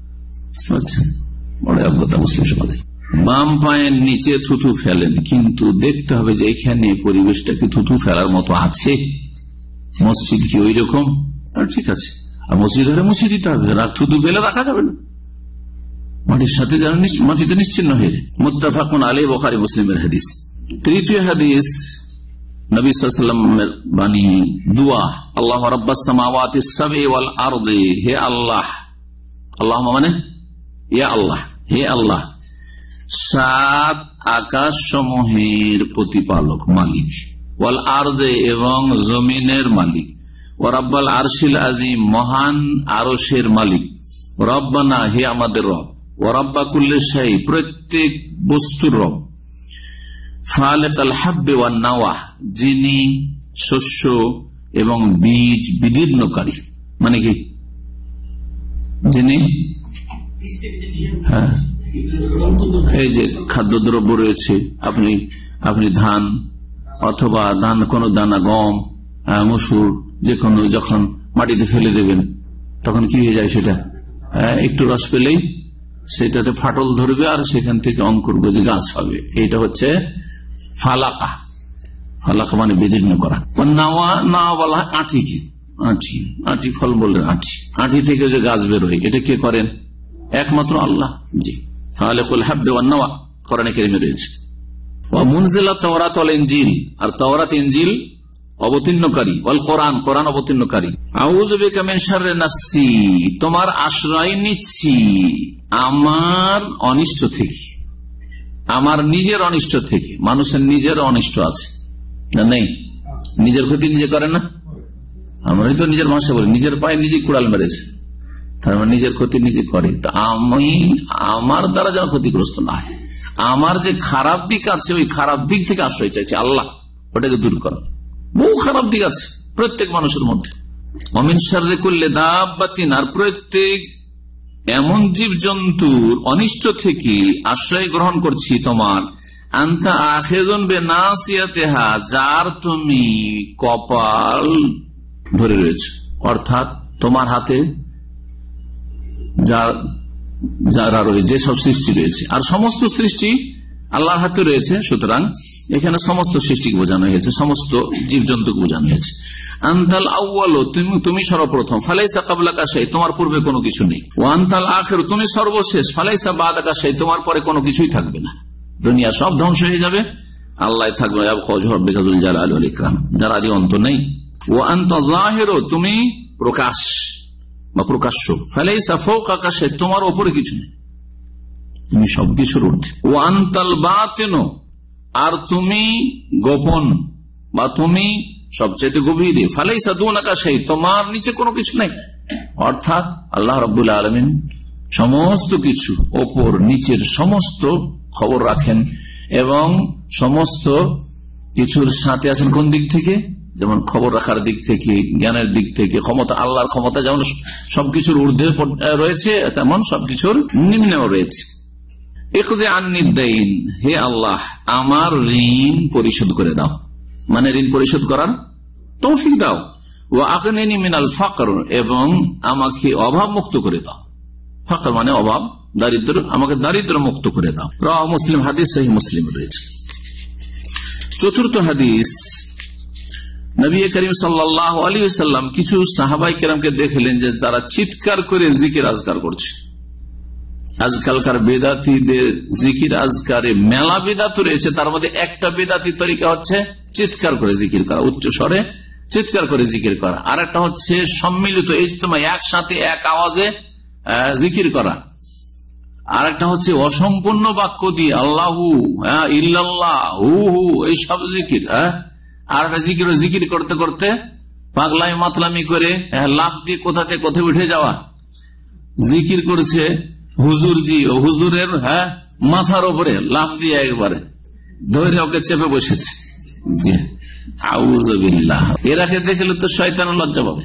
বড় অজ্ঞতা মুসলিম সমাজে। বাম পায়ের নিচে থুথু ফেলেন, কিন্তু দেখতে হবে যে এখানে পরিবেশটা কি থুথু ফেলার মতো আছে, মসজিদ কি ওই রকম, ঠিক আছে। আর মসজিদ হলে মুছে দিতে হবে, থুতু ফেলে রাখা যাবে না, মাটির সাথে যেন মাটিতে নিশ্চিন্ন হয়ে যায়। মুত্তাফাকুন আলাইহি, বুখারী মুসলিমের হাদিস। তৃতীয় হাদিস, নবী সাল্লাল্লাহু আলাইহি ওয়াসাল্লামের বাণী, দোয়া, আল্লাহ রাব্বাস সামাওয়াতি সাবঈ ওয়াল আরদি, হে আল্লাহ, আল্লাহ মানে ইয়া আল্লাহ, হে আল্লাহ, 7 আকাশ সমূহের প্রতিপালক, মালিক, ওয়াল আরদে, এবং জমিনের মালিক, ওয়া রাব্বাল আরশিল আযীম, মহান আরশের মালিক, রব্বানা, হে আমাদের রব, ওয়া রাব্বা কুল্লি শাই, প্রত্যেক বস্তুর রব, ফালিকাল হাব্বি ওয়ান নাওয়া, যিনি শস্য এবং বীজ বিদীর্ণকারী, মানে কি যিনি, হ্যাঁ, এই যে খাদ্যদ্রব্য রয়েছে, আপনি ধান অথবা কোন দানা, গম, মসুর, যে কোনো যখন মাটিতে ফেলে দেবেন তখন কি হয়ে যায়, সেটা একটু রস পেলেই সেটাতে ফাটল ধরবে আর সেখান থেকে অঙ্কুর গজে গাছ হবে। এইটা হচ্ছে ফালাকা। ফালাকা মানে বিদীর্ণ করা। না বলা হয় আঁটিকে, আঁটি ফল বললেন, আঁটি থেকে যে গাছ বেরোয়, এটা কে করেন? একমাত্র আল্লাহ। জি, ফালিকুল হাব্বি ওয়ান নাওয়া কোরআনে কারীমে রয়েছে। ওয়া মুনজিলা তাওরাত ওয়াল ইনজিল, আর তাওরাত ইনজিল অবতীর্ণকারী, ওয়াল কোরআন, কোরআন অবতীর্ণকারী। আউযু বিকা মিন শাররি নাফসি, তোমার আশ্রয় নিচ্ছি আমার অনিষ্ট থেকে, আমার নিজের অনিষ্ট থেকে। মানুষের নিজের অনিষ্ট আছে না নেই? নিজের ক্ষতি নিজে করে না? আমরাই তো নিজের ভাষা বলি, নিজের পায়ে নিজে কুড়াল মেরেছে, তার মানে নিজের ক্ষতি নিজে করে। তা আমি আমার দ্বারা যেন ক্ষতিগ্রস্ত না হয়, আমার যে খারাপ দিক আছে ওই খারাপ দিক থেকে আশ্রয় চাইছে আল্লাহ, ওটাকে দূর করা। বহু খারাপ দিক আছে প্রত্যেক মানুষের মধ্যে। ওয়ামিন শাররি কুল্লি দাব্বাতিন, আর প্রত্যেক এমন জীব জন্তুর অনিষ্ট থেকে আশ্রয় গ্রহণ করছি তোমার, আনতা আখিযুন বিনাসিয়াতিহা, যার তুমি কপাল ধরে রয়েছে, অর্থাৎ তোমার হাতে যারা রয়েছে, যেসব সৃষ্টি রয়েছে, আর সমস্ত সৃষ্টি আল্লাহর হাতে রয়েছে। সুতরাং এখানে সমস্ত সৃষ্টিকে বোঝানো হয়েছে, সমস্ত জীবজন্তুকে বোঝানো হয়েছে। আনতাল আউয়ালু, তুমি সর্বপ্রথম, ফালাইসা ক্বাবলাকা শাই, তোমার পূর্বে কোনো কিছু নেই। ওয়া আনতাল আখির, তুমি সর্বশেষ, ফালাইসা বাদাকা শাই, তোমার পরে কোনো কিছুই থাকবে না। দুনিয়া সব ধ্বংস হয়ে যাবে, আল্লাহ থাকবে, ইয়াবকা ওয়াজহু রাব্বিকা যুল জালালি ওয়াল ইকরাম, যার আদি অন্ত নেই। ওয়া আনতা যাহিরু, তুমি প্রকাশ বা প্রকাশ্য, ফালাইসা ফাওকাকা শাই, তোমার উপরে কিছু নেই, তুমি সবকিছুর ঊর্ধ্বে। ওয়া আনতাল বাতিনু, আর তুমি গোপন বা তুমি সবচেয়ে গভীরে, ফালাইসা দুনাকা শাই, তোমার নিচে কোনো কিছু নেই। অর্থাৎ আল্লাহ রাব্বুল আলামিন সমস্ত কিছু ওপর নিচের সমস্ত খবর রাখেন এবং সমস্ত কিছুর সাথে আছেন। কোন দিক থেকে? যেমন খবর রাখার দিক থেকে, জ্ঞানের দিক থেকে, ক্ষমতা, আল্লাহর ক্ষমতা যেমন সবকিছুর ঊর্ধ্বে রয়েছে, তেমন সবকিছুর নিম্নেও রয়েছে। ইকযি আন্নি দাইন, হে আল্লাহ আমার ঋণ পরিশোধ করে দাও, মানে ঋণ পরিশোধ করার তৌফিক দাও। ওয়া আগনিনি মিনাল ফাকর, এবং আমাকে অভাব মুক্ত করে দাও। ফাকর মানে অভাব, দারিদ্র, আমাকে দারিদ্র মুক্ত করে দাও। রাওয়াহু মুসলিম, হাদিস সহিহ মুসলিম রয়েছে। চতুর্থ হাদিস, নবী করিম সাল্লাল্লাহু আলাইহি ওয়াসাল্লাম কিছু সাহাবায়ে কেরামকে দেখলেন যে তারা চিৎকার করে জিকির আজকার করছে। আজকালকার বেদাতীদের জিকির আজকারে মেলা বেদাত রয়েছে, তার মধ্যে একটা বেদাতি তরিকা হচ্ছে চিৎকার করে জিকির করা, উচ্চ স্বরে চিৎকার করে জিকির করা। আর একটা হচ্ছে সম্মিলিত ইজতেমা, একসাথে এক আওয়াজে জিকির করা। আর একটা হচ্ছে অসম্পূর্ণ বাক্য দিয়ে আল্লাহু ইল্লাল্লাহ হু হু এইসব জিকির। আর একটা জিকির করতে করতে পাগলামি মাতলামি করে লাফ দিয়ে কোথাতে কোথায় উঠে যাওয়া। জিকির করছে হুজুরজি, হুজুরের মাথার উপরে লাফ দিয়ে একবারে ধরে ওকে চেপে বসেছে। জি আউযুবিল্লাহ, এরাকে দেখলে তো শয়তান লজ্জা পাবে।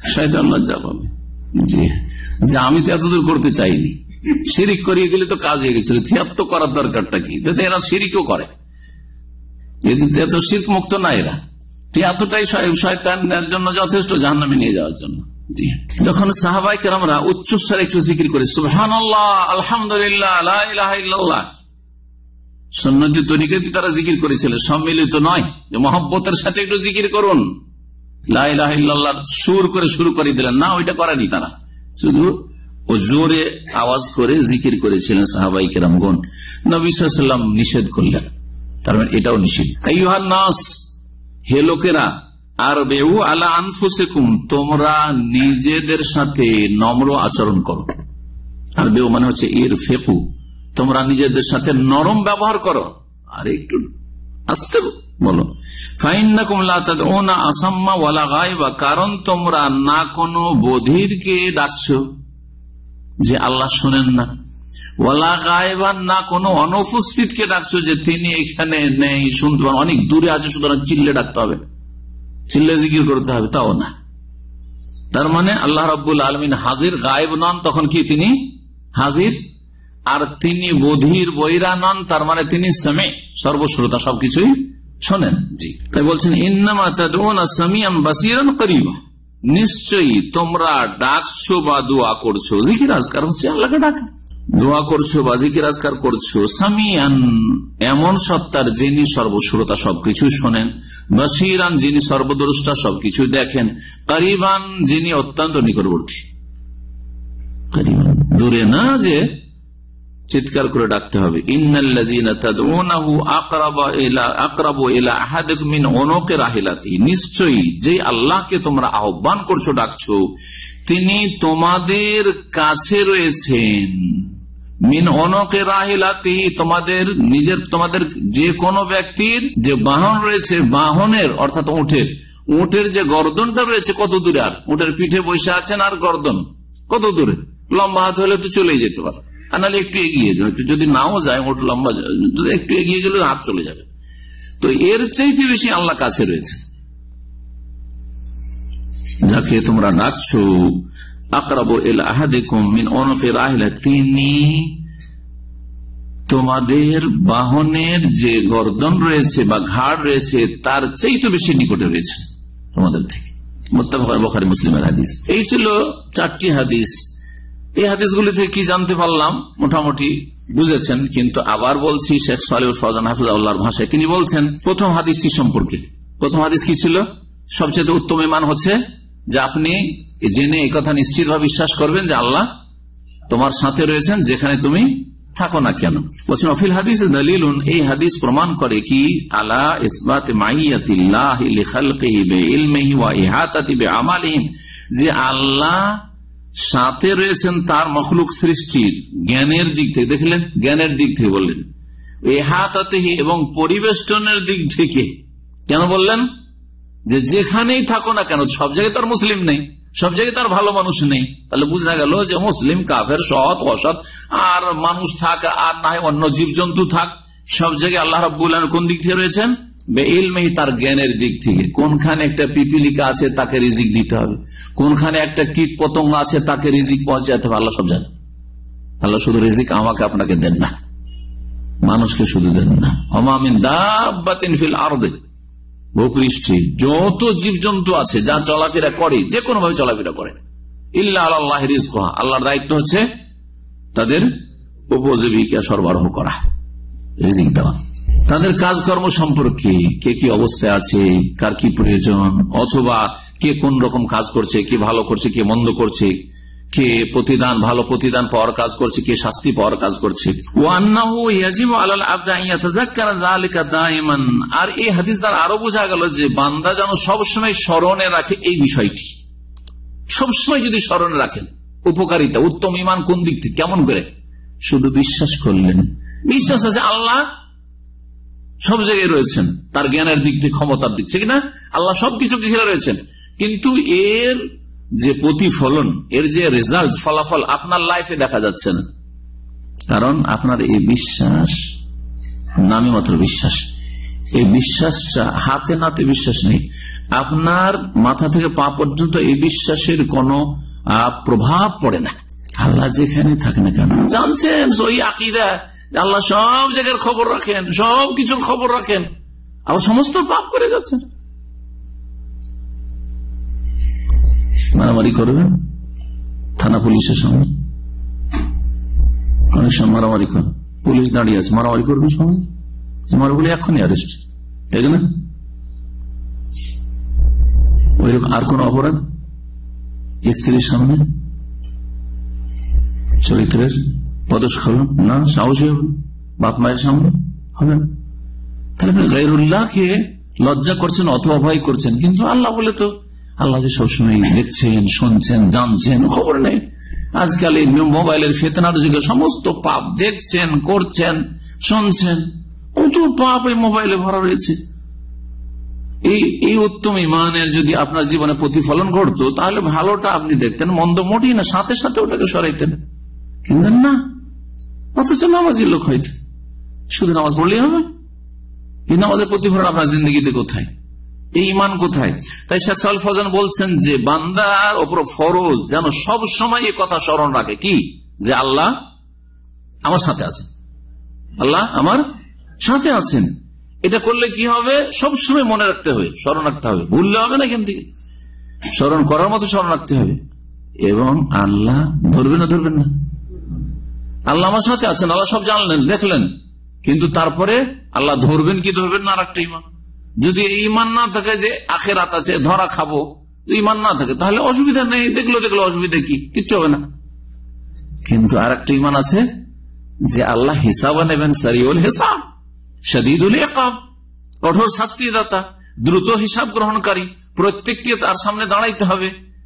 শয়তান লজ্জা পাবে যে আমি তো এতদূর করতে চাইনি, শিরিক করিয়ে দিলে তো কাজ হয়ে গেছিল, তিয়াত্ত করার দরকারটা কি? এরা শিরিকও করে, এত শিরক মুক্ত না এরা, তিয়াত্তটাই শয়তানের জন্য যথেষ্ট জাহান্নামে নিয়ে যাওয়ার জন্য। জি, যখন সাহাবায়ে কেরামরা উচ্চস্বরে একটু জিকির করে সুবহানাল্লাহ, আলহামদুলিল্লাহ, লা ইলাহা ইল্লাল্লাহ, সুন্নতি তরিকাতে তারা জিকির করেছিল, সম্মিলিত নয় যে মহব্বতের সাথে একটু জিকির করুন, লা ইলাহা ইল্লাল্লাহ সুর করে শুরু করে দিলেন না, ওইটা করেনি তারা, শুধু ও জোরে আওয়াজ করে জিকির করেছিলেন সাহাবায়ে কেরামগণ। নবী সাল্লাল্লাহু আলাইহি ওয়াসাল্লাম নিষেধ করলেন, তার মানে এটাও নিষেধ। আইয়ুহান নাস, হে লোকেরা, আর বেউ আলা আনফুসিকুম, তোমরা নিজেদের সাথে নম্র আচরণ করো। আর বেউ মানে হচ্ছে এর ফেকু, তোমরা নিজেদের সাথে নরম ব্যবহার করো, আর একটু আস্তে বলো। ফাইন্নাকুম লা তাদউনা আসাম্মা ওয়ালা গায়বা, কারণ তোমরা না কোনো বধিরকে ডাকছো যে আল্লাহ শোনেন না, ওয়ালা গায়বান, না কোনো অনুপস্থিতকে ডাকছো যে তিনি এখানে নেই, শুনতে পারেন, অনেক দূরে আছে, সুতরাং চিল্লে ডাকতে হবে, চিল্লে জিকির করতে হবে, তাও না। তার মানে আল্লাহ রাব্বুল আলামিন হাজির, গায়েব নন, তখন কি তিনি হাজির, আর তিনি বধির বৈরা নন, তার মানে তিনি সামি, সর্বশ্রোতা, সবকিছুই শোনেন। জি, তাই বলছেন ইন্নামা তাদউনা সামিআন বাসীরান করিবা, নিশ্চয়ই তোমরা ডাকছো বা দোয়া করছো, জিকির আজকার হচ্ছে আল্লাহকে ডাকা, দোয়া করছো বা জিকির আজকার করছো, সামিআন এমন সত্তার যিনি সর্বশ্রোতা, সবকিছু শোনেন, বাসীরান যিনি সর্বদ্রষ্টা, সবকিছু দেখেন, করিবান যিনি অত্যন্ত নিকটবর্তী, দূরে না যে চিৎকার করে ডাকতে হবে। ইন্নাল্লাযীনা তাদউনাহু আকরাবু ইলা আহাদিকুম মিন উনুকি রাহিলাতি, নিশ্চয়ই যে আল্লাহকে তোমরা আহ্বান করছো, ডাকছো, তিনি তোমাদের কাছে রয়েছেন, মিন উনুকি রাহিলাতি, তোমাদের নিজের, তোমাদের যে কোনো ব্যক্তির যে বাহন রয়েছে, বাহনের অর্থাৎ উটের যে গর্দনটা রয়েছে কত দূরে, আর উটের পিঠে বসে আছেন আর গর্দন কত দূরে, লম্বা হাত হলে তো চলেই যেতে পারে, আনালে একটু এগিয়ে যাবে, একটু যদি নাও যায় ওট লম্বা, একটু এগিয়ে গেলে হাত চলে যাবে, তো এর চাইতে বেশি আল্লাহ কাছে রয়েছে যাকে তোমরা ডাকছো। আকরাবু ইলা আহাদিকুম মিন উনুকি রাহিলা, তিনি তোমাদের বাহনের যে গর্দন রয়েছে বা ঘাড় রয়েছে তার চাইতে বেশি নিকটে রয়েছে তোমাদের থেকে। মুত্তাফাক বুখারী মুসলিমের হাদিস। এই ছিল 4টি হাদিস। এই হাদিসগুলি থেকে কি জানতে পারলাম মোটামুটি বুঝেছেন, কিন্তু আবার বলছি শেখ সালেহুল ফওজান হাফিজাহুল্লাহর ভাষায় তিনি বলছেন প্রথম হাদিসটি সম্পর্কে। প্রথম হাদিস কি ছিল? সবচেয়ে উত্তম ঈমান হচ্ছে যে আপনি জেনে এই কথা নিশ্চিতভাবে বিশ্বাস করবেন যে আল্লাহ তোমার সাথে রয়েছেন যেখানে তুমি থাকো না কেন। বলছেন অফিল হাদিস দলিলুন, এই হাদিস প্রমাণ করে কি আলা ইসবাত মাইয়াতিল্লাহি লিখালকিহি বিইলমিহি ওয়া ইহাতাতি বিআমালিহিম, যে আল্লাহ সাথে রয়েছেন তার মখলুক সৃষ্টির জ্ঞানের দিক থেকে। দেখলেন, জ্ঞানের দিক থেকে বললেন, ইহাতাতিহি এবং পরিবেষ্টনের দিক থেকে। কেন বললেন? যে যেখানেই থাকো না কেন, সব জায়গায় তার মুসলিম নেই, সব জায়গায় তার ভালো মানুষ নেই, তাহলে বোঝা গেল যে মুসলিম কাফের সৎ অসৎ আর মানুষ থাক আর না হয় অন্য জীবজন্তু থাক, সব জায়গায় আল্লাহ রাব্বুল আলামিন কোন দিক থেকে রয়েছেন? বেইলমিহি, তার জ্ঞানের দিক থেকে। কোনখানে একটা পিপিলিকা আছে তাকে রিজিক দিতে হবে, কোনখানে একটা কীট পতঙ্গ আছে তাকে রিজিক পৌঁছাতে হবে, আল্লাহ সব জানেন। আল্লাহ শুধু রিজিক আমাকে আপনাকে দেন না, মানুষকে শুধু দেন না। ওমা মিন দাব্বাতিন ফিল আরদি, ভূপৃষ্ঠে যত জীবজন্তু আছে যা চলাফেরা করে, যে কোনো ভাবে চলাফেরা করে, ইল্লা আলাল্লাহি রিজকুহা, আল্লাহর দায়িত্ব হচ্ছে তাদের উপজীবিকা সরবরাহ করা, রিজিক দেওয়া। তাদের কাজকর্ম সম্পর্কে কে কি অবস্থায় আছে, কার কি প্রয়োজন, অথবা কে কোন রকম কাজ করছে, কে ভালো করছে, কে মন্দ করছে, কে প্রতিদান ভালো প্রতিদান পাওয়ার কাজ করছে, কে শাস্তি পাওয়ার কাজ করছে। আর এই হাদিস দ্বারা আরো বোঝা গেল যে বান্দা যেন সবসময় স্মরণে রাখে এই বিষয়টি, সবসময় যদি স্মরণে রাখেন উপকারিতা, উত্তম ঈমান কোন দিক থেকে, কেমন করে। শুধু বিশ্বাস করলেন, বিশ্বাস আছে আল্লাহ সব জায়গায় রয়েছেন, তার জ্ঞানের দিক থেকে, ক্ষমতার দিক থেকে, না আল্লাহ সবকিছুকে ঘিরে রয়েছেন, কিন্তু এর যে প্রতিফলন, এর যে রেজাল্ট, ফলাফল আপনার লাইফে দেখা যাচ্ছে না, কারণ আপনার এই বিশ্বাস নামে মাত্র বিশ্বাস, এই বিশ্বাসটা হাতে নাতে বিশ্বাস নেই, আপনার মাথা থেকে পা পর্যন্ত এই বিশ্বাসের কোনো প্রভাব পড়ে না। আল্লাহ যেখানে থাকে না কেন জানছেন, সহি আকীদা, আল্লাহ সব জায়গার খবর রাখেন, সব কিছুর খবর রাখেন, আবার সমস্ত পাপ করে যাচ্ছেন। মারামারি করবেন থানা পুলিশের সামনে, অনেক সময় মারামারি করেন, পুলিশ দাঁড়িয়ে আছে, মারামারি করবেন সবাই, মারা বলে এখনই অ্যারেস্ট, তাই না? ওইরকম আর কোন অপরাধ স্ত্রীর সামনে চরিত্রের পদস্খলন না, সাহসী হবে, বাপ মায়ের সামনে হবে না। তাহলে আপনি গায়রুল্লাহকে লজ্জা করছেন অথবা ভয় করছেন, কিন্তু আল্লাহ বলে তো আল্লাহ যে সবসময় দেখছেন, শুনছেন, জানছেন, খবর নেই। আজকাল এই মোবাইলের ফিতনার যুগে সমস্ত পাপ দেখছেন, করছেন, শুনছেন, কত পাপ এই মোবাইলে ভরা রয়েছে। এই উত্তম ইমানের যদি আপনার জীবনে প্রতিফলন ঘটতো, তাহলে ভালোটা আপনি দেখতেন, মন্দ মোটেই না, সাথে সাথে ওটাকে সরাইতেন, কিন্তু না, অথচ নামাজি লোক হয়তো শুধু নামাজ পড়লেই হবে। এই নামাজের প্রতিফলন আপনার জিন্দগিতে কোথায়? এই ইমান কোথায়? তাই শেখ সাল ফজান বলছেন যে বান্দার ওপর ফরজ যেন সব সময় এই কথা স্মরণ রাখে, কি, যে আল্লাহ আমার সাথে আছেন, আল্লাহ আমার সাথে আছেন। এটা করলে কি হবে? সবসময় মনে রাখতে হবে, স্মরণ রাখতে হবে, ভুললে হবে না, এখান থেকে স্মরণ করার মতো স্মরণ রাখতে হবে। এবং আল্লাহ ধরবেন না, ধরবেন না, আল্লাহ আমার সাথে আছেন, আল্লাহ সব জানলেন, দেখলেন, কিন্তু তারপরে আল্লাহ ধরবেন কি ধরবেন না, আর একটা ইমান। যদি এই ইমান না থাকে যে আখেরাত আছে, ধরা খাবো, ইমান না থাকে, তাহলে অসুবিধা নেই, দেখলো অসুবিধা কি, কিচ্ছু হবে না। কিন্তু আর একটা ইমান আছে যে আল্লাহ হিসাব নেবেন, সারিউল হিসাব, শাদীদুল ইকাব, কঠোর শাস্তিদাতা, দ্রুত হিসাব গ্রহণকারী, প্রত্যেকটি তার সামনে দাঁড়াইতে হবে।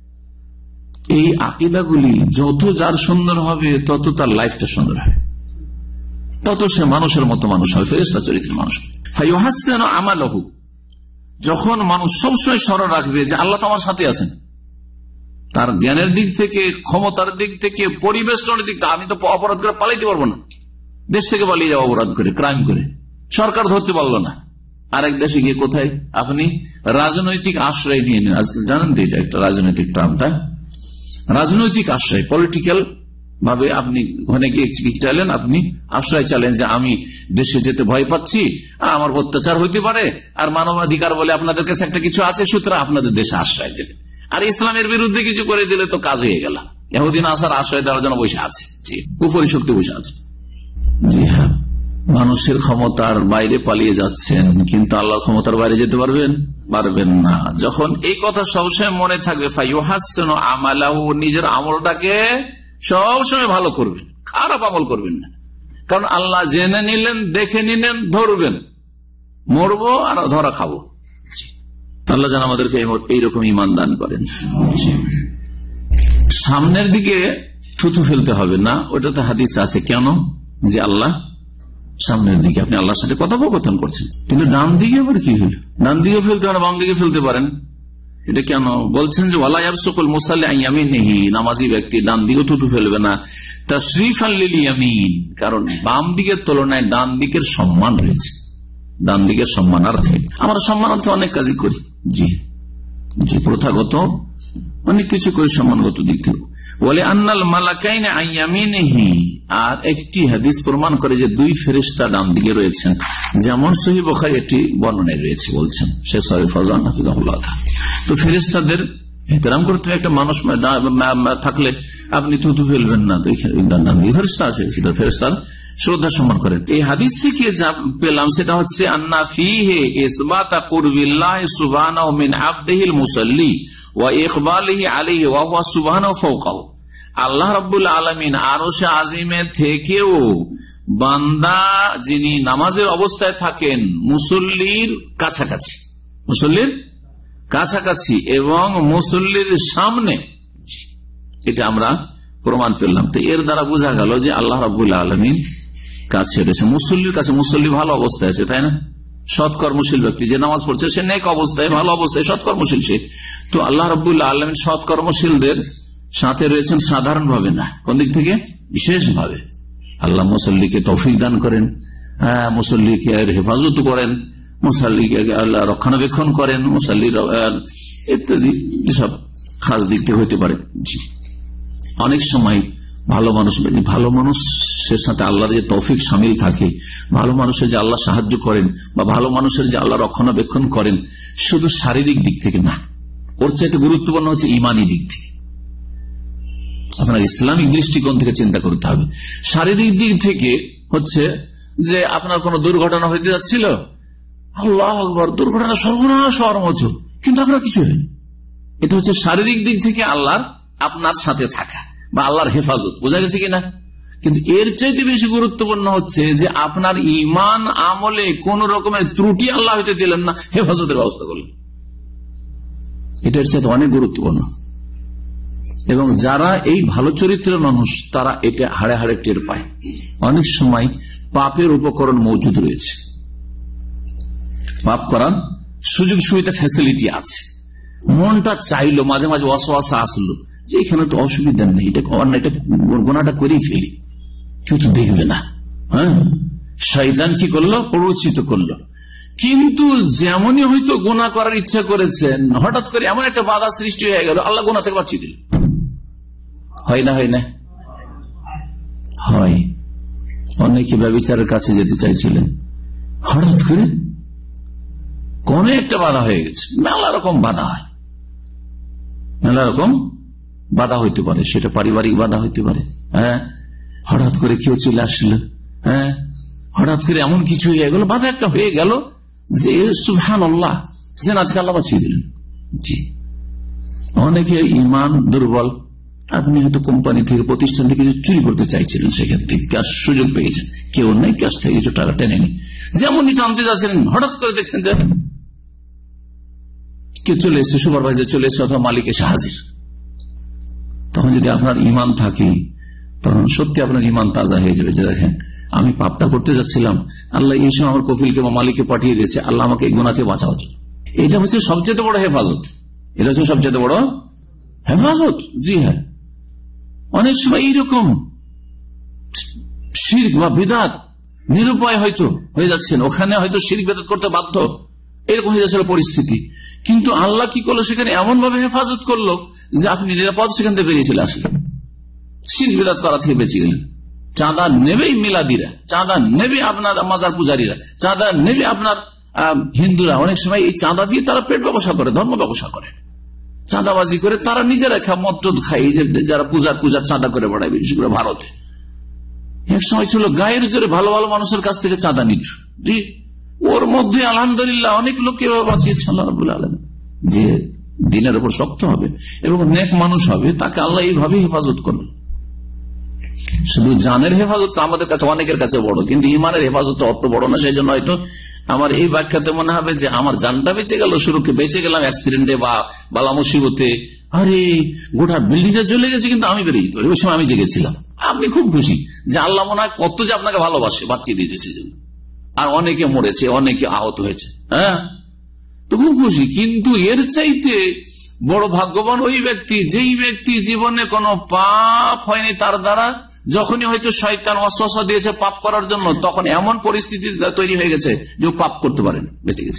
এই আকীদাগুলি যত যার সুন্দর হবে, তত তার লাইফটা সুন্দর হবে, তত সে মানুষের মতো মানুষ হবে, ফেরেশতা চরিত্রের মানুষ হবে। ফায়ুহাসসিনু আমালাহু, যখন মানুষ সবসময় স্মরণ রাখবে যে আল্লাহ তো আমার সাথে আছেন, তার জ্ঞানের দিক থেকে, ক্ষমতার দিক থেকে, পরিবেশনের দিক থেকে, আমি তো অপরাধ করে পালাইতে পারবো না, দেশ থেকে পালিয়ে যাবো অপরাধ করে, ক্রাইম করে, সরকার ধরতে পারলো না, আরেক দেশে গিয়ে কোথায় আপনি রাজনৈতিক আশ্রয় নিয়ে নেন। আজকে জানেন তো এটা একটা রাজনৈতিক টার্ম, তাই? রাজনৈতিক আশ্রয়, পলিটিক্যাল ভাবে আপনি ওখানে গিয়ে চাইলেন, আপনি আশ্রয় চাইলেন যে আমি দেশে যেতে ভয় পাচ্ছি, আমার অত্যাচার হইতে পারে, আর মানবাধিকার বলে আপনাদের কাছে একটা কিছু আছে, সুতরাং আপনাদের দেশে আশ্রয় দিলে, আর ইসলামের বিরুদ্ধে কিছু করে দিলে তো কাজ হয়ে গেল, ইহুদিন আসার আশ্রয় দেওয়ার জন্য বসে আছে, কুফরি শক্তি বসে আছে। জি হ্যাঁ, মানুষের ক্ষমতার বাইরে পালিয়ে যাচ্ছেন, কিন্তু আল্লাহর ক্ষমতার বাইরে যেতে পারবেন না। যখন এই কথা সবসময় মনে থাকবে, ফায়ুহাসসিনু আমালাহু, নিজের আমলটাকে সবসময় ভালো করবেন, খারাপ আমল করবেন না, কারণ আল্লাহ জেনে নিলেন, দেখে নিলেন, ধরবেন, মরবো আর ধরা খাবো। আল্লাহ যেন আমাদেরকে এইরকম ঈমান দান করেন। সামনের দিকে থুতু ফেলতে হবে না, ওটাতে হাদিস আছে, কেন? যে আল্লাহ সামনের দিকে, আপনি আল্লাহর সাথে কথোপকথন করছেন, কিন্তু ডান দিকে আবার কি হল? ডান দিকে ফেলতে পারেন, বাম দিকে ফেলতে পারেন, এটা কেন বলছেন? যে ওয়ালা ইয়াবসুকুল মুসাল্লি আন ইয়ামিনিহি, নামাজি ব্যক্তি ডান দিকে থুতু ফেলবে না, তাশরীফান লিল ইয়ামিন, কারণ বাম দিকের তুলনায় ডান দিকের সম্মান রয়েছে, ডান দিকের সম্মানার্থে। আমরা সম্মানার্থে অনেক কাজই করি, জি জি, প্রথাগত অনেক কিছু করি সম্মানগত দিক থেকে। বলে আন্নাল মালাকাইনে আন ইয়ামিনিহি, আর একটি হাদিস প্রমাণ করে যে দুই ফেরেশতা ডান দিকে রয়েছেন, যেমন সহিহ বুখারী একটি বর্ণনায় রয়েছে, বলছেন শেখ সালেহ ফওজান হাফিজাহুল্লাহ। তো ফেরেশতাদের এহতেরাম করতে, একটা মানুষ থাকলে আপনি থুতু ফেলবেন না, তো ডান দিকে ফেরেশতা আছে, সেটা ফেরেশতার শ্রদ্ধা সম্মান করেন। এই হাদিস থেকে যা পেলাম সেটা হচ্ছে আন্না ফিহি ইসবাতা কুরবিল্লাহি সুবহানাহু মিন আবদিহিল মুসাল্লি ওয়া ইকবালিহি আলাইহি ওয়া হুয়া সুবহানাহু ফাওকাহু, আল্লাহ রাব্বুল আলামিন আরশে আজিমে থেকেও বান্দা যিনি নামাজের অবস্থায় থাকেন মুসল্লির কাছাকাছি, মুসল্লির কাছাকাছি এবং মুসল্লির সামনে, এটা আমরা প্রমাণ পেলাম। তো এর দ্বারা বোঝা গেল যে আল্লাহ রাব্বুল আলামিন কাছে রয়েছে, মুসল্লির কাছে। মুসল্লি ভালো অবস্থায় আছে, তাই না? সৎকর্মশীল ব্যক্তি যে নামাজ পড়ছে সে নেক অবস্থায়, ভালো অবস্থায়, সৎকর্মশীল সে। তো আল্লাহ রাব্বুল আলামিন সৎকর্মশীলদের সাথে রয়েছেন সাধারণ ভাবে না, কোন দিক থেকে? বিশেষ ভাবে। আল্লাহ মুসল্লিকে তৌফিক দান করেন, মুসল্লিকে হেফাজত করেন, মুসাল্লি রক্ষণাবেক্ষণ করেন, মুসাল্লি ইত্যাদি সব খাস দিক থেকে হইতে পারে। জি, অনেক সময় ভালো মানুষের সাথে আল্লাহর যে তৌফিক শামিল থাকে, ভালো মানুষের যে আল্লাহ সাহায্য করেন বা ভালো মানুষের যে আল্লাহ রক্ষণাবেক্ষণ করেন, শুধু শারীরিক দিক থেকে না, ওর চাইতে গুরুত্বপূর্ণ হচ্ছে ইমানি দিক থেকে। আপনার ইসলামিক দৃষ্টিকোণ থেকে চিন্তা করতে হবে। শারীরিক দিক থেকে হচ্ছে যে আপনার কোন দুর্ঘটনা হইতে যাচ্ছিল, আল্লাহ আকবার, দুর্ঘটনা সর্বনাশ হওয়ার মতো, কিন্তু আপনার কিছু হয়নি। এটা হচ্ছে শারীরিক দিক থেকে আল্লাহর আপনার সাথে থাকা বা আল্লাহর হেফাজত, বোঝা গেছে কিনা? কিন্তু এর চাইতে বেশি গুরুত্বপূর্ণ হচ্ছে যে আপনার ইমান আমলে কোন রকমের ত্রুটি আল্লাহ হইতে দিলেন না, হেফাজতের ব্যবস্থা করলেন। এটার চাইতে অনেক গুরুত্বপূর্ণ। এবং যারা এই ভালো চরিত্রের মানুষ, তারা এটা হাড়ে হাড়ে টের পায়। অনেক সময় পাপের উপকরণ মজুদ রয়েছে, পাপ করার সুযোগ সুবিধা ফ্যাসিলিটি আছে, মনটা চাইলো, মাঝে মাঝে ওয়াসওয়াসা আসলো যে এখানে তো অসুবিধা নেই, এটা গোনাটা করেই ফেলি, কেউ তো দেখবে না। হ্যাঁ, শয়তান কি করলো? প্ররোচিত করলো। কিন্তু যেমনই হয়তো গোনা করার ইচ্ছা করেছেন, হঠাৎ করে এমন একটা বাধা সৃষ্টি হয়ে গেল, আল্লাহ গোনা থেকে বাঁচিয়ে দিল। হয় না? হয় না? হয়। অনেকে ব্যভিচারের কাছে যেতে চাইছিলেন, হঠাৎ করে কোন একটা বাধা হয়ে গেছে। মেলা রকম বাধা হয়, মেলা রকম বাধা হইতে পারে, সেটা পারিবারিক বাধা হইতে পারে। হ্যাঁ, হঠাৎ করে কেউ চলে আসলো, হ্যাঁ, হঠাৎ করে এমন কিছু হয়ে গেল, বাধা একটা হয়ে গেল যে সুবহানাল্লাহ, জিনাতকে আল্লাহ বাঁচিয়ে দিলেন। জি, অনেকে ইমান দুর্বল, আপনি হয়তো কোম্পানি থেকে, প্রতিষ্ঠান থেকে কিছু চুরি করতে চাইছিলেন, সেক্ষেত্রে ক্যাশ সুযোগ পেয়েছেন, কেউ নেই, ক্যাশ থেকে কিছু টাকা টেনে নি, যেমনই টানতে যাচ্ছিলেন, হঠাৎ করে দেখছেন যে কেউ চলে এসছে, সুপারভাইজার চলে এসছে অথবা মালিক এসে হাজির। তখন যদি আপনার ইমান থাকে, তখন সত্যি আপনার ইমান তাজা হয়ে যাবে যে দেখেন, আমি পাপটা করতে যাচ্ছিলাম, আল্লাহ এই সময় আমার কফিলকে বা মালিককে পাঠিয়ে দিয়েছে, আল্লাহ আমাকে এই গুনাহ থেকে বাঁচাও। এটা হচ্ছে সবচেয়ে বড় হেফাজত, এটা হচ্ছে সবচেয়ে বড় হেফাজত। জি হ্যাঁ, অনেক সময় এইরকম শিরক বা বিদআত নিরুপায় হয়তো হয়ে যাচ্ছেন, ওখানে হয়তো শিরক বিদআত করতে বাধ্য, এরকম হয়ে যাচ্ছিল পরিস্থিতি। কিন্তু আল্লাহ কি করলো? সেখানে এমন ভাবে হেফাজত করলো যে আপনি নিরাপদ সেখান থেকে বেরিয়ে চলে আসলেন, শিরক বিদআত করা থেকে বেঁচে গেলেন। চাঁদা নেবেই মিলাদিরা, চাঁদা নেবে আপনার মাজার পূজারীরা, চাঁদা নেবে আপনার হিন্দুরা। অনেক সময় এই চাঁদা দিয়ে তারা পেট ব্যবসা করে, ধর্ম ব্যবসা করে, চাঁদাবাজি করে তারা নিজেরা মদ খায়। যারা পূজার চাঁদা করে বেড়ায়, বিশেষ করে ভারতে এক সময় ছিল গায়ের জোরে ভালো ভালো মানুষের কাছ থেকে চাঁদা নিত। ওর মধ্যে আলহামদুলিল্লাহ অনেক লোককে বাঁচিয়েছে আল্লাহ রাব্বুল আলামিন। যে দিনের উপর শক্ত হবে এবং নেক মানুষ হবে, তাকে আল্লাহ এইভাবে হেফাজত করবে। শুধু জানের হেফাজত আমাদের কাছে অনেকের কাছে বড়, কিন্তু ইমানের হেফাজত অত বড় না। সেই জন্য হয়তো আমার এই ব্যাখ্যাতে মনে হবে যে আমার জানটা বেঁচে গেল, শুরুকে বেঁচে গেলাম অ্যাক্সিডেন্টে বা বালা মুসিবতে, আরে গোটা বিল্ডিংটা চলে গেছে কিন্তু আমি বেরিয়ে যেতে পারি, ওই সময় আমি জেগেছিলাম। আপনি খুব খুশি যে আল্লাহ মনে হয় কত যে আপনাকে ভালোবাসে, বাঁচিয়ে দিয়েছে। আর অনেকে মরেছে, অনেকে আহত হয়েছে, হ্যাঁ, তো খুব খুশি। কিন্তু এর চাইতে বড় ভাগ্যবান ওই ব্যক্তি, যেই ব্যক্তি জীবনে কোনো পাপ হয়নি তার দ্বারা, যখনই হয়তো শয়তান ওয়াসওয়াসা দিয়েছে পাপ করার জন্য, তখন এমন পরিস্থিতি তৈরি হয়ে গেছে যে ও পাপ করতে পারেন, বেঁচে গেছে।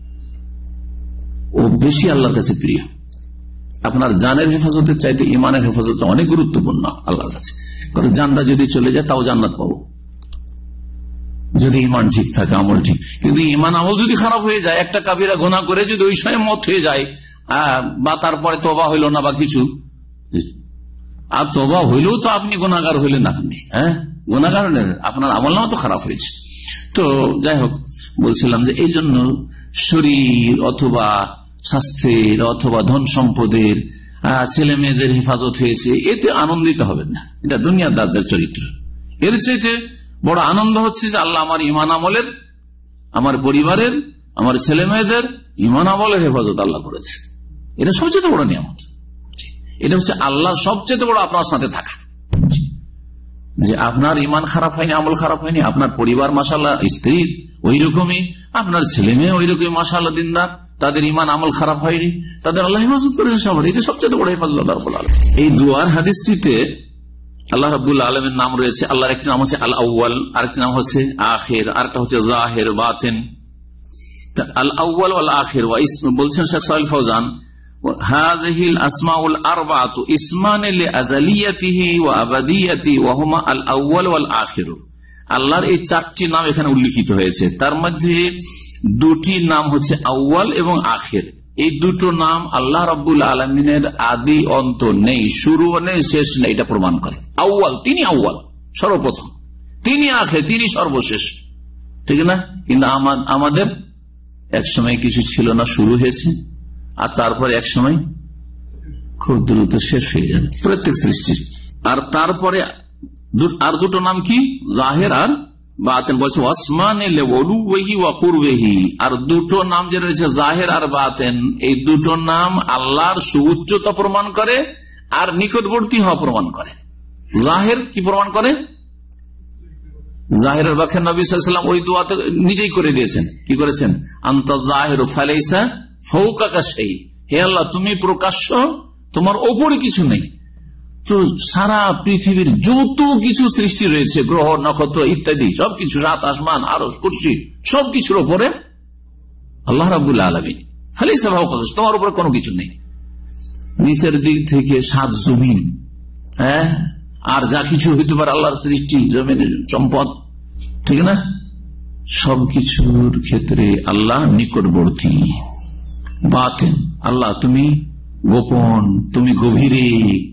ও বেশি আল্লাহর কাছে প্রিয়। আপনার জানের হেফাজতের চাইতে ইমানের হেফাজত অনেক গুরুত্বপূর্ণ আল্লাহর কাছে। কারণ জানটা যদি চলে যায় তাও জান্নাত পাবো, যদি ইমান ঠিক থাকে, আমল ঠিক। কিন্তু ইমান আমল যদি খারাপ হয়ে যায়, একটা কাবিরা গুনাহ করে যদি ওই সময় মত হয়ে যায়, বা তারপরে তওবা হইল না বা কিছু, আর তওবা হইলেও তো আপনি গুনাহগার হইলেন, আপনি গুনাহগার হলেন, আপনার আমলনামা তো খারাপ হয়েছে। তো যাই হোক, বলছিলাম যে এই জন্য শরীর অথবা স্বাস্থ্যের অথবা ধন সম্পদের, ছেলে মেয়েদের হেফাজত হয়েছে, এতে আনন্দিত হবেন না। এটা দুনিয়াদারদের চরিত্র। এর চাইতে বড় আনন্দ হচ্ছে যে আল্লাহ আমার ইমান আমলের, আমার পরিবারের, আমার ছেলে মেয়েদের ইমান আমলের হেফাজত আল্লাহ করেছে। এটা সবচেয়ে বড় নিয়ামত। এটা হচ্ছে আল্লাহর সবচেয়ে বড় আপনার সাথে থাকা, যে আপনার ইমান খারাপ হয়নি, আমল খারাপ হয়নি, আপনার পরিবার মাশাআল্লাহ, স্ত্রীর ওই রকমই, আপনার ছেলে মেয়ে ওই রকমই মাশাআল্লাহ দিনদার, তাদের ইমান আমল খারাপ হয়নি, তাদের আল্লাহ হেফাজত করেছে সবার। এটা সবচেয়ে বড় হেফাজত আল্লাহ রাব্বুল আলামিন। এই দুয়ার হাদিসটিতে আল্লাহ রাব্বুল আলামিনের নাম রয়েছে। আল্লাহর একটি নাম হচ্ছে আল আউয়াল, আরেকটি নাম হচ্ছে আখির, আরেকটা হচ্ছে জাহির বাতিন। আল আউয়াল ওয়াল আখির ওয়া ইসম, বলছেন শেখ সালেহ ফৌজান, হাযিহিল আসমাউল আরবাআতু ইসমান লিআযালিয়াতিহি ওয়া আবাদিয়াতিহি ওয়া হুমা আল আউয়াল ওয়াল আখির। আল্লাহর এই 4টি নাম এখানে উল্লিখিত হয়েছে, তার মধ্যে 2টি নাম হচ্ছে আউয়াল এবং আখির। এই দুটো নাম আল্লাহ রাব্বুল আলামিনের আদি অন্ত নেই, শুরু নেই, শেষ নেই, এটা প্রমাণ করে। আউয়াল, তিনি আউয়াল সর্বপ্রথম, তিনি আখির, তিনি সর্বশেষ, ঠিক না? কিন্তু আমাদের এক সময় কিছু ছিল না, শুরু হয়েছে, আর তারপরে এক সময় খুব দ্রুত শেষ হয়ে যাবে প্রত্যেক সৃষ্টির। আর তারপরে আর দুটো নাম কি? জাহের আর বাতেন। বলছে আর দুটো নাম যে রয়েছে জাহের আর বাতেন, এই দুটো নাম আল্লাহর সুউচ্চতা প্রমাণ করে আর নিকটবর্তী হওয়া প্রমাণ করে। জাহের কি প্রমাণ করে? জাহেরের ব্যাখ্যা নবী সাল্লাল্লাহু আলাইহি ওয়াসাল্লাম ওই দোয়াতে নিজেই করে দিয়েছেন। কি করেছেন? আনতা জাহিরু ফালাইসা ফাওকাকা শাই, হে আল্লাহ তুমি প্রকাশ্য, তোমার ওপরে কিছু নেই। তো সারা পৃথিবীর যত কিছু সৃষ্টি রয়েছে, গ্রহ নক্ষত্র ইত্যাদি সবকিছু, রাত আসমান আরশ কুরসি সবকিছুর উপরে আল্লাহ রাব্বুল আলামিন, ফালাইসা ফাওকাকা, তোমার উপরে কোনো কিছু নেই। নিচের দিক থেকে 7 জমিন, হ্যাঁ, আর যা কিছু হইতে পারে আল্লাহর সৃষ্টি, জমিনের সম্পদ, ঠিক না? সবকিছুর ক্ষেত্রে আল্লাহ নিকটবর্তী। বাতেন, আল্লাহ তুমি গোপন, তুমি গভীরে,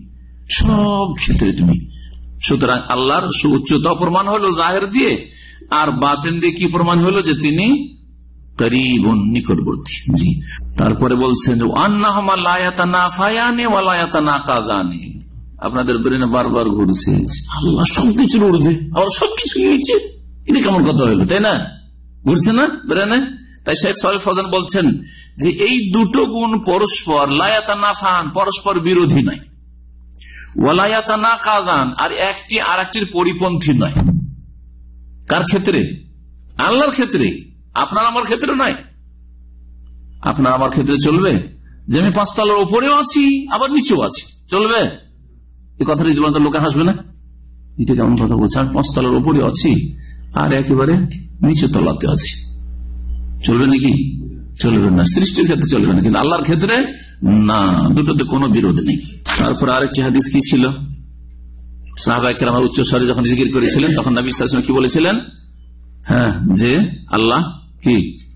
সব ক্ষেত্রে তুমি। সুতরাং আল্লাহর সুউচ্চতা প্রমাণ হলো জাহের দিয়ে, আর বাতেন দিয়ে কি প্রমাণ হলো? যে তিনি করিবুন, নিকটবর্তী। জি, তারপরে বলছেন যে আন্নাহুমা লা ইয়াতানাফায়ানি ওয়া লা ইয়াতানাকাযানি। আপনাদের ব্রেনে বারবার ঘুরছে আল্লাহ সবকিছুর ঊর্ধ্বে, আবার সবকিছু নিচে, এটা কেমন কথা হইলো, তাই না? ঘুরছে না ব্রেনে? তাই শেখ সালেহ ফৌজান বলছেন যে এই দুটো গুণ পরস্পর লা ইয়াতানাফান, পরস্পর বিরোধী নয়, ওয়া লা ইয়াতানাকাযান, আর একটি আর একটির পরিপন্থী নয়। কার ক্ষেত্রে? আল্লাহর ক্ষেত্রে, আপনার আমার ক্ষেত্রে নয়। আপনার আমার ক্ষেত্রে চলবে যে আমি 5 তলার উপরেও আছি আবার নিচেও আছি, চলবে? এই কথাটা যদি বলেন লোকে হাসবে না? এটা কেমন কথা বলছে? আমি 5 তলার উপরে আছি আর একেবারে নিচে তলাতে আছি, চলবে নাকি? চলবে না। সৃষ্টির ক্ষেত্রে চলবে না, কিন্তু আল্লাহর ক্ষেত্রে না, দুটোতে কোনো বিরোধ নেই। তারপর আরেকটি হাদিস কি ছিল? সাহাবায়ে কেরাম উচ্চ স্বরে যখন জিকির করেছিলেন তখন নবী সাল্লাল্লাহু আলাইহি ওয়াসাল্লাম কি বলেছিলেন? হ্যাঁ, যে আল্লাহ কি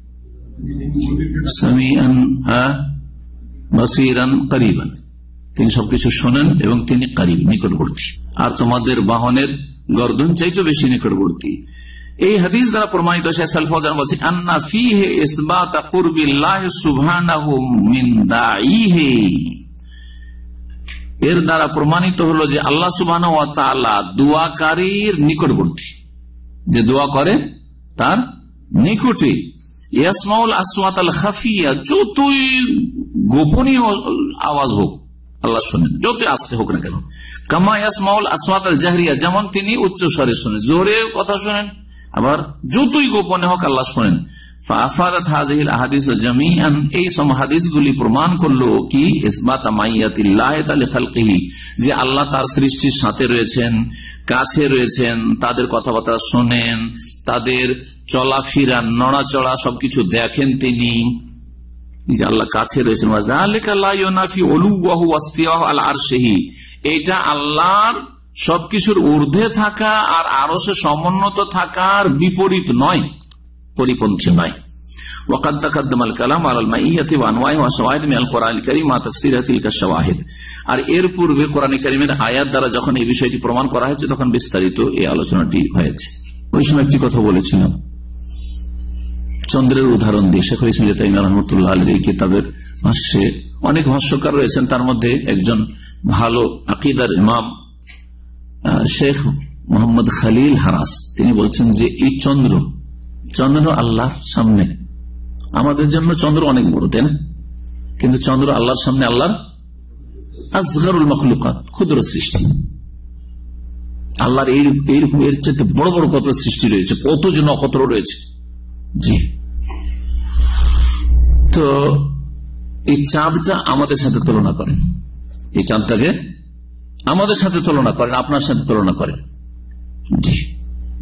সামিআন বাসীরান করিবান, তিনি সবকিছু শোনেন এবং তিনি করিব, নিকটবর্তী। আর তোমাদের বাহনের গর্দন চাইতে বেশি নিকটবর্তী। এই হাদিস দ্বারা প্রমাণিত শেখ সালেহ ফৌজান বলছে আন্না ফীহি ইসবাত কুরবিল্লাহি সুবহানাহু মিন দাঈহি, এর দ্বারা প্রমাণিত হলো যে আল্লাহ সুবহানাহু ওয়া তাআলা দোয়াকারীর নিকটবর্তী, যে দোয়া করে তার নিকটে। ইয়াসমাউল আসওয়াতাল খাফিয়া, যতই গোপনীয় আওয়াজ হোক আল্লাহ শোনেন, যতই আস্তে হোক না কেন। কামা ইয়াসমাউল আসওয়াতাল জাহরিয়া, যেমন তিনি উচ্চ স্বরে শোনেন, জোরে কথা শোনেন, আবার যতই গোপনে হোক আল্লাহ শোনেন। ফাআফাদাত হাযিহিল আহাদিস জামিআন, এই সব হাদিসগুলি প্রমাণ করলো কি? ইসবাত মাইয়াতিল্লাহি তাআলা খালকিহি, যে আল্লাহ তার সৃষ্টির সাথে রয়েছেন, কাছে রয়েছেন, তাদের কথাবার্তা শোনেন, তাদের চলাফেরা নড়াচড়া সবকিছু দেখেন তিনি, যে আল্লাহ কাছে রয়েছেন। যালিকা লা ইউনাফি উলুওয়াহু ওয়াসতিওয়াহু আলা আরশিহি, এটা আল্লাহর সবকিছুর ঊর্ধ্বে থাকা আর আরশে সমুন্নত থাকার বিপরীত নয়, পরিপন্থী নয়। ওয়াকাদ তাকাদ্দামাল কালাম আলাল মাইয়াতি ওয়া আনওয়াহি ওয়া শাওয়াহিদ মিনাল কুরআনিল কারীম মা তাফসীরি তিলকা শাওয়াহিদ। আর এর পূর্বে কোরআনে কারীমের আয়াত দ্বারা যখন এই বিষয়টি প্রমাণ করা হয়েছে তখন বিস্তারিত এই আলোচনাটি হয়েছে। ওই সময় একটি কথা বলেছিলাম চন্দ্রের উদাহরণ দিয়ে। শেখুল ইসলাম ইবনে তাইমিয়া রাহমাতুল্লাহ আলাইহি এই কিতাবের ভাষ্যে অনেক ভাষ্যকার রয়েছেন, তার মধ্যে একজন ভালো আকীদার ইমাম শেখ মোহাম্মদ খলিল হারাস, তিনি বলছেন যে এই চন্দ্র আল্লাহর সামনে, আমাদের জন্য চন্দ্র অনেক বড়, তাই না? কিন্তু চন্দ্র আল্লাহর সামনে আল্লাহর আসগারুল মখলুকাত, ক্ষুদ্র সৃষ্টি। আল্লাহর এইরকম এর চাইতে বড় বড় কত সৃষ্টি রয়েছে, কত যে নক্ষত্র রয়েছে। জি, তো এই চাঁদটা আমাদের সাথে তুলনা করেন, এই চাঁদটাকে আমাদের সাথে তুলনা করেন, আপনার সাথে তুলনা করেন। জি,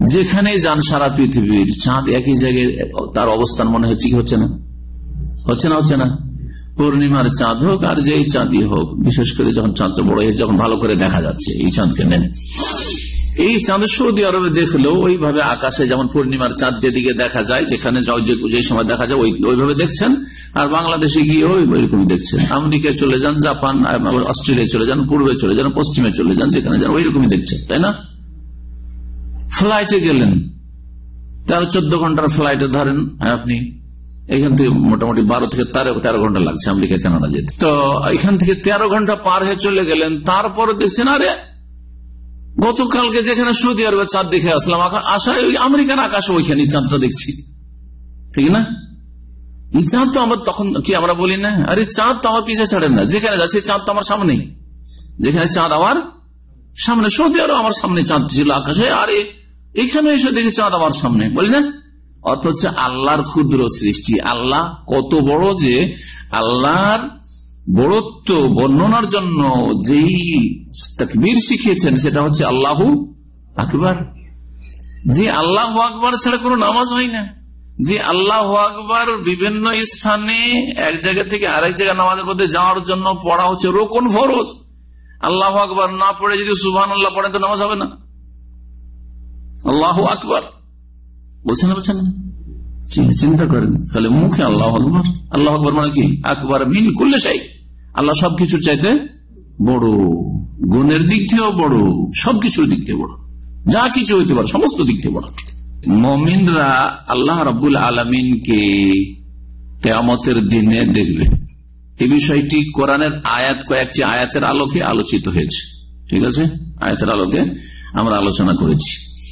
যেখানে যান সারা পৃথিবীর চাঁদ একই জায়গায় তার অবস্থান মনে হচ্ছে কি হচ্ছে না? হচ্ছে না। পূর্ণিমার চাঁদ হোক আর যেই চাঁদই হোক, বিশেষ করে যখন চাঁদটা বড় হয়ে যখন ভালো করে দেখা যাচ্ছে, এই চাঁদকে নেন, এই চাঁদ সৌদি আরবে দেখলেও ওইভাবে আকাশে যেমন পূর্ণিমার চাঁদ যেদিকে দেখা যায়, যেখানে যে সময় দেখা যায় ওইভাবে দেখছেন, আর বাংলাদেশে গিয়ে ওইরকম দেখছেন। আমেরিকায় চলে যান, জাপান, অস্ট্রেলিয়ায় চলে যান, পূর্বে চলে যান, পশ্চিমে চলে যান, যেখানে যান ওইরকমই দেখছেন, তাই না? ফ্লাইটে গেলেন, 13-14 ঘন্টার ফ্লাইটে ধরেন আপনি, এখান থেকে মোটামুটি 12 থেকে 13 ঘন্টা লাগছে আমেরিকা কানাডা যেতে। তো এখান থেকে 13 ঘন্টা পার হয়ে চলে গেলেন, তারপরে দেখছেন আরে গতকালকে যেখানে সৌদি আরবের চাঁদ দেখে আসলাম, আশায় ওই আমেরিকান আকাশে ওইখানে চাঁদটা দেখছি, ঠিক না? এই চাঁদ তো আমার, তখন কি আমরা বলি না, আরে চাঁদ তো আমার পিছিয়ে ছাড়েন না, যেখানে যাচ্ছে চাঁদ তো আমার সামনেই, যেখানে চাঁদ আমার সামনে, সৌদি আরব আমার সামনে চাঁদ ছিল আকাশে, আরে এখানে এসে দেখি চাঁদ আমার সামনে, বলি না? অথচ আল্লাহর ক্ষুদ্র সৃষ্টি, আল্লাহ কত বড়, যে আল্লাহর বড়ত্ব বর্ণনার জন্য যেই তাকবীর শিখিয়েছেন সেটা হচ্ছে আল্লাহু আকবার। যে আল্লাহু আকবার ছাড়া কোনো নামাজ হয় না, যে আল্লাহু আকবার বিভিন্ন স্থানে এক জায়গা থেকে আরেক জায়গায় নামাজের মধ্যে যাওয়ার জন্য পড়া হচ্ছে রোকন ফরজ। আল্লাহু আকবার না পড়ে যদি সুবহানাল্লাহ পড়েন তো নামাজ হবে না। আল্লাহু আকবার বলছেন না, বলছেন না? চিন্তা করেন তাহলে, মুখে আল্লাহু আকবার, আল্লাহু আকবার মানে কি? আকবার মিন কুল্লি শাই, আল্লাহ সবকিছুর চাইতে বড়, গুণের দিক থেকেও বড়, সবকিছুর দিক থেকে বড়, যা কিছু হইতে পারে সমস্ত দিক থেকে বড়। মুমিনরা আল্লাহ রাব্বুল আলামিনকে কিয়ামতের দিনে দেখবে, এই বিষয়টি কোরআনের আয়াত, কয়েকটি আয়াতের আলোকে আলোচিত হয়েছে, ঠিক আছে? আয়াতের আলোকে আমরা আলোচনা করেছি।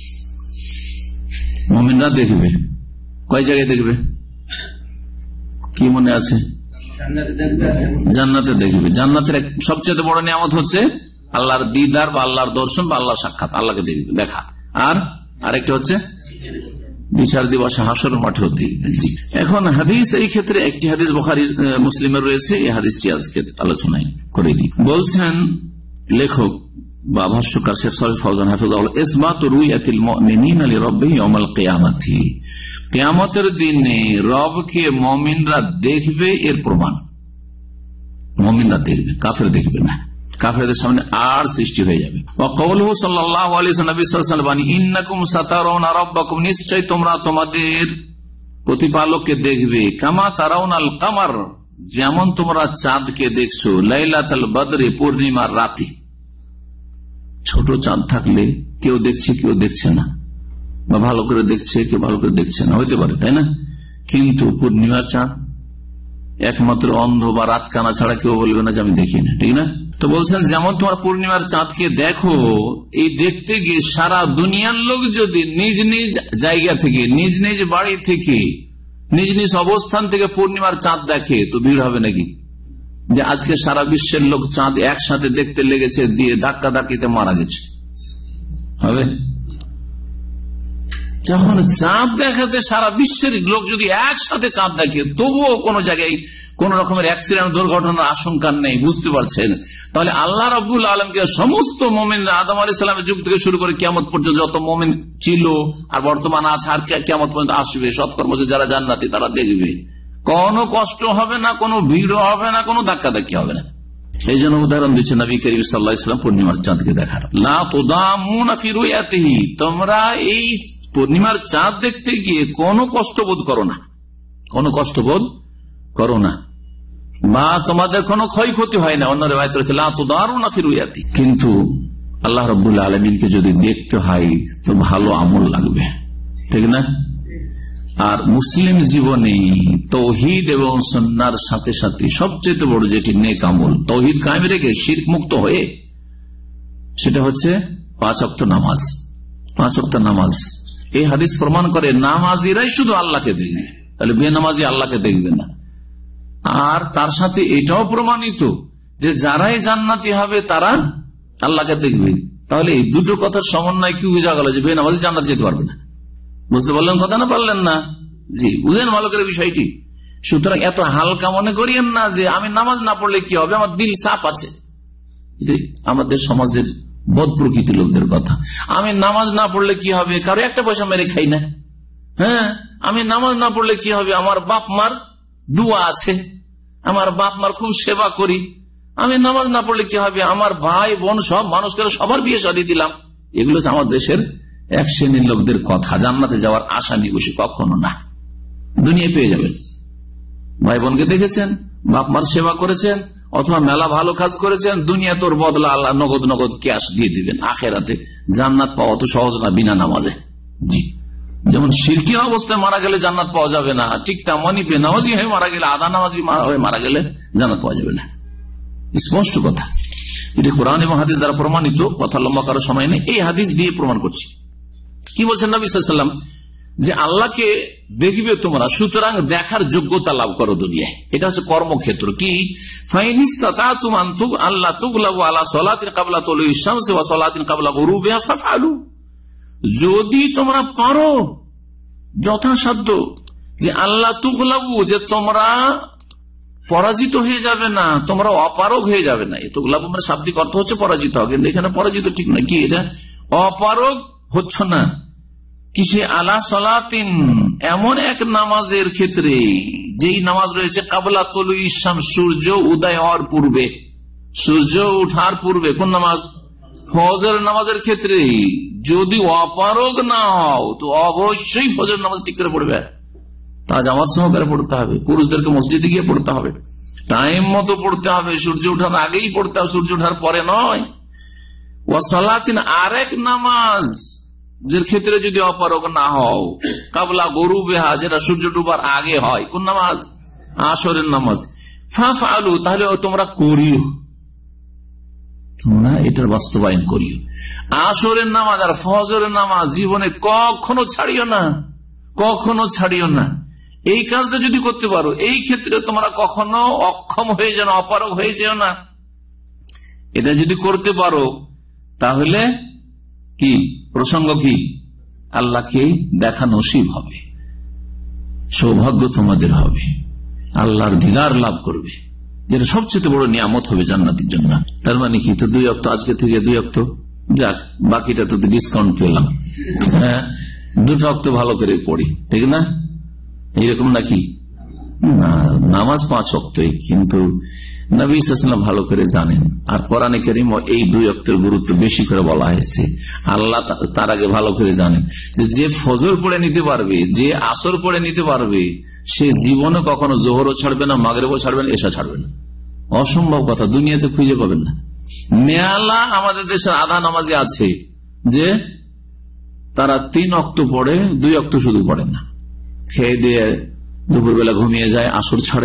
মুমিনরা দেখবে, কয় জায়গায় দেখবে? কি মনে আছে? জান্নাতে দেখবে। জান্নাতের সবচেয়ে বড় নিয়ামত হচ্ছে আল্লাহর দিদার বা আল্লাহর দর্শন বা আল্লাহর সাক্ষাৎ, আল্লাহকে দেখবে, দেখা। আর আরেকটা হচ্ছে বিচার দিবসে হাসর মাঠেও দেখবে। এখন হাদিস, এই ক্ষেত্রে একটি হাদিস বুখারী মুসলিমের রয়েছে, এই হাদিসটি আজকে আলোচনায় করে দিই। বলছেন লেখক বা ভাষ্যকার শেখ সালেহ ফাউজান হাফিজাহুল্লাহ, ইসবাতু রুয়াতিল মুমিনিনা লিরাব্বিহিম ইয়াউমাল কিয়ামাতি, কিয়ামতের দিনে রবকে মুমিনরা দেখবে, এর প্রমাণ। মুমিনরা দেখবে, কাফের দেখবে না, কাফেরদের সামনে আর সৃষ্টি হয়ে যাবে। ওয়া কওলুহু সাল্লাল্লাহু আলাইহি ওয়াসাল্লাম, ইন্নাকুম সাতারাউনা রাব্বাকুম, নিশ্চয় তোমরা তোমাদের প্রতিপালককে দেখবে, কামা তারাউনাল কামার, যেমন তোমরা চাঁদকে দেখছো, লাইলাতুল বদরে, পূর্ণিমার রাতে। ছোট চাঁদ থাকলে কেউ দেখছে কেউ দেখছে না, বা ভালো করে দেখছে কেউ ভালো করে দেখছে না, হইতে পারে, তাই না? কিন্তু পূর্ণিমার চাঁদ একমাত্র অন্ধ বা রাত কানা ছাড়া কেউ বলবে না যে আমি দেখি না, ঠিক না? তো বলছেন যেমন তোমার পূর্ণিমার চাঁদকে দেখো, এই দেখতে গিয়ে সারা দুনিয়ার লোক যদি নিজ নিজ জায়গা থেকে, নিজ নিজ বাড়ি থেকে, নিজ নিজ অবস্থান থেকে পূর্ণিমার চাঁদ দেখে, তো ভিড় হবে নাকি? যে আজকে সারা বিশ্বের লোক চাঁদ একসাথে দেখতে লেগেছে, দিয়ে ধাক্কা ধাক্কিতে মারা গেছে, হবে? যখন চাঁদ দেখাতে সারা বিশ্বের লোক যদি একসাথে চাঁদ দেখে, তবুও কোন জায়গায় কোন রকমের অ্যাক্সিডেন্ট, দুর্ঘটনার আশঙ্কা নেই, বুঝতে পারছেন? তাহলে আল্লাহ রাব্বুল আলামিনকে সমস্ত মুমিন, আদম আলাইহিস সালামের যুগ থেকে শুরু করে কিয়ামত পর্যন্ত যত মুমিন ছিল আর বর্তমান আছে আর কিয়ামত পর্যন্ত আসবে, সৎকর্ম যারা জান্নাতি তারা দেখবে, কোনো কষ্ট হবে না, কোনো ভিড় হবে না, কোনো ধাক্কাধাক্কি হবে না। এই জন্য উদাহরণ দিচ্ছেন নবী করিম সাল্লাল্লাহু আলাইহি ওয়াসাল্লাম পূর্ণিমার চাঁদকে দেখার। লা তুদামুনা ফি রুয়াতিহি, তোমরা এই পূর্ণিমার চাঁদ দেখতে গিয়ে কোনো কষ্টবোধ করো না, কোনো কষ্টবোধ করো না, বা তোমাদের কোনো ক্ষয়ক্ষতি হয় না। অন্য রিওয়ায়াতে রয়েছে লা তুদারুনা ফি রুয়াতি। কিন্তু আল্লাহ রাব্বুল আলামিনকে যদি দেখতে হয় তো ভালো আমল লাগবে, ঠিক না? আর মুসলিম জীবনে তৌহিদ এবং সুন্নাহর সাথে সাথে সবচেয়ে বড় যেটি নেক আমল, তৌহিদ কায়েম রেখে শিরক মুক্ত হয়ে, সেটা হচ্ছে 5 ওয়াক্ত নামাজ। 5 ওয়াক্ত নামাজ, এই হাদিস প্রমাণ করে নামাজিরাই শুধু আল্লাহকে দেখবে, তাহলে বেনামাজি আল্লাহকে দেখবে না। আর তার সাথে এটাও প্রমাণিত যে যারাই জান্নাতি হবে তারা আল্লাহকে দেখবে। তাহলে এই দুটো কথার সমন্বয় কি বুঝা গেল যে বেনামাজি জান্নাত যেতে পারবে না? বুঝতে পারলেন কথা না পারলেন না? জি, বুঝেন ভালো করে বিষয়টি। সুতরাং এত হালকা মনে করিয়েন না যে আমি নামাজ না পড়লে কি হবে, আমার দিল সাফ আছে। আমাদের সমাজের বদ প্রকৃতির লোকদের কথা। আমি নামাজ না পড়লে কি হবে, কারো একটা পয়সা মেরে খাই না। হ্যাঁ, আমি নামাজ না পড়লে কি হবে, আমার বাপ মার দুয়া আছে, আমার বাপ মার খুব সেবা করি। আমি নামাজ না পড়লে কি হবে, আমার ভাই বোন সব মানুষকে সবার বিয়ে শাদী দিলাম। এগুলো হচ্ছে আমার দেশের এক শ্রেণীর লোকদের কথা। জান্নাতে যাওয়ার আশা নিয়ে বসে কখনো না। দুনিয়ায় পেয়ে যাবেন, ভাই বোনকে দেখেছেন, বাপ মার সেবা করেছেন, অথবা মেলা ভালো কাজ করেছেন, দুনিয়া তোর বদলা আল্লাহ নগদ নগদ ক্যাশ দিয়ে দিবেন। আখেরাতে জান্নাত পাওয়া তো সহজ না বিনা নামাজে। জি, যেমন শিরকি অবস্থায় মারা গেলে জান্নাত পাওয়া যাবে না, ঠিক তেমনই বেনামাজি হয়ে মারা গেলে, আধা নামাজি হয়ে মারা গেলে জান্নাত পাওয়া যাবে না। স্পষ্ট কথা, এটি কোরআন এবং হাদিস দ্বারা প্রমাণিত। কথা লম্বা করার সময় নেই, এই হাদিস দিয়ে প্রমাণ করছি। কি বলছেন নবী সাল্লাল্লাহু আলাইহি ওয়াসাল্লাম, যে আল্লাহকে দেখবে তোমরা, সুতরাং দেখার যোগ্যতা লাভ করো দুনিয়ায়। এটা হচ্ছে কর্মক্ষেত্র। কি যদি তোমরা পারো যথাসাধ্য যে আল্লাহ তুগলাবু, যে তোমরা পরাজিত হয়ে যাবে না, তোমরা অপারগ হয়ে যাবে না। তুগলাবু মানে শাব্দিক অর্থ হচ্ছে পরাজিত হবে, কিন্তু এখানে পরাজিত ঠিক না। কি এটা অপারগ হচ্ছ না কিসে, আলা সলাতিন, এমন এক নামাজের ক্ষেত্রে, যেই নামাজ রয়েছে কাবলা তলু ইসলাম, সূর্য উদয় হওয়ার পূর্বে, সূর্য উঠার পূর্বে। কোন নামাজ? ফজর নামাজের ক্ষেত্রে যদি অপারগ না হও তো অবশ্যই ফজর নামাজ ঠিক করে পড়বে, তা জামাত সহকারে পড়তে হবে। পুরুষদেরকে মসজিদে গিয়ে পড়তে হবে, টাইম মতো পড়তে হবে, সূর্য উঠার আগেই পড়তে হবে, সূর্য ওঠার পরে নয়। ওয়াসালাতিন, আরেক নামাজ যের ক্ষেত্রে যদি অপারগ না হও, কাবলা গরু বেহা, যেটা সূর্য ডুবার আগে হয়। কোন নামাজ? আসরের নামাজ। ফাফআলু, তাহলে তোমরা করিও, তোমরা এটার বাস্তবায়ন করিও। আসরের নামাজ আর ফজরের নামাজ জীবনে কখনো ছাড়িও না, কখনো ছাড়িও না। এই কাজটা যদি করতে পারো, এই ক্ষেত্রে তোমরা কখনো অক্ষম হয়ে যেও না, অপারগ হয়ে যেও না। এটা যদি করতে পারো তাহলে কি প্রসঙ্গ, কি আল্লাহকে দেখা নসিব হবে, সৌভাগ্য তোমাদের হবে, আল্লাহর দিদার লাভ করবে, যেটা সবচেয়ে বড় নিয়ামত হবে জান্নাতের জন্য। তার মানে কি, তো 2 ওয়াক্ত, আজকে থেকে 2 ওয়াক্ত, যাক বাকিটা তো ডিসকাউন্ট পেলাম। হ্যাঁ, 2 ওয়াক্ত ভালো করে পড়ি, ঠিক না? এইরকম নাকি? নামাজ 5 ওয়াক্তই, কিন্তু নবী সাল্লাল্লাহু আলাইহি ওয়াসাল্লাম ভালো করে জানেন। আর কোরআনে কারীম এই 2 ওয়াক্তের গুরুত্ব বেশি করে বলা হয়েছে। আল্লাহ তার আগে ভালো করে জানেন যে ফজর পড়ে নিতে পারবে, যে আসর পড়ে নিতে পারবে, সে জীবনে কখনো জোহরও ছাড়বে না, মাগরিবও ছাড়বে না, এশা ছাড়বে না। অসম্ভব কথা, দুনিয়াতে খুঁজে পাবেন না। মেলা আমাদের দেশের আধা নামাজি আছে যে তারা 3 ওয়াক্ত পড়ে, 2 ওয়াক্ত শুধু পড়ে না, খেয়ে দিয়ে দুপুরবেলা ঘুমিয়ে যায়, আসর ছাড়ে,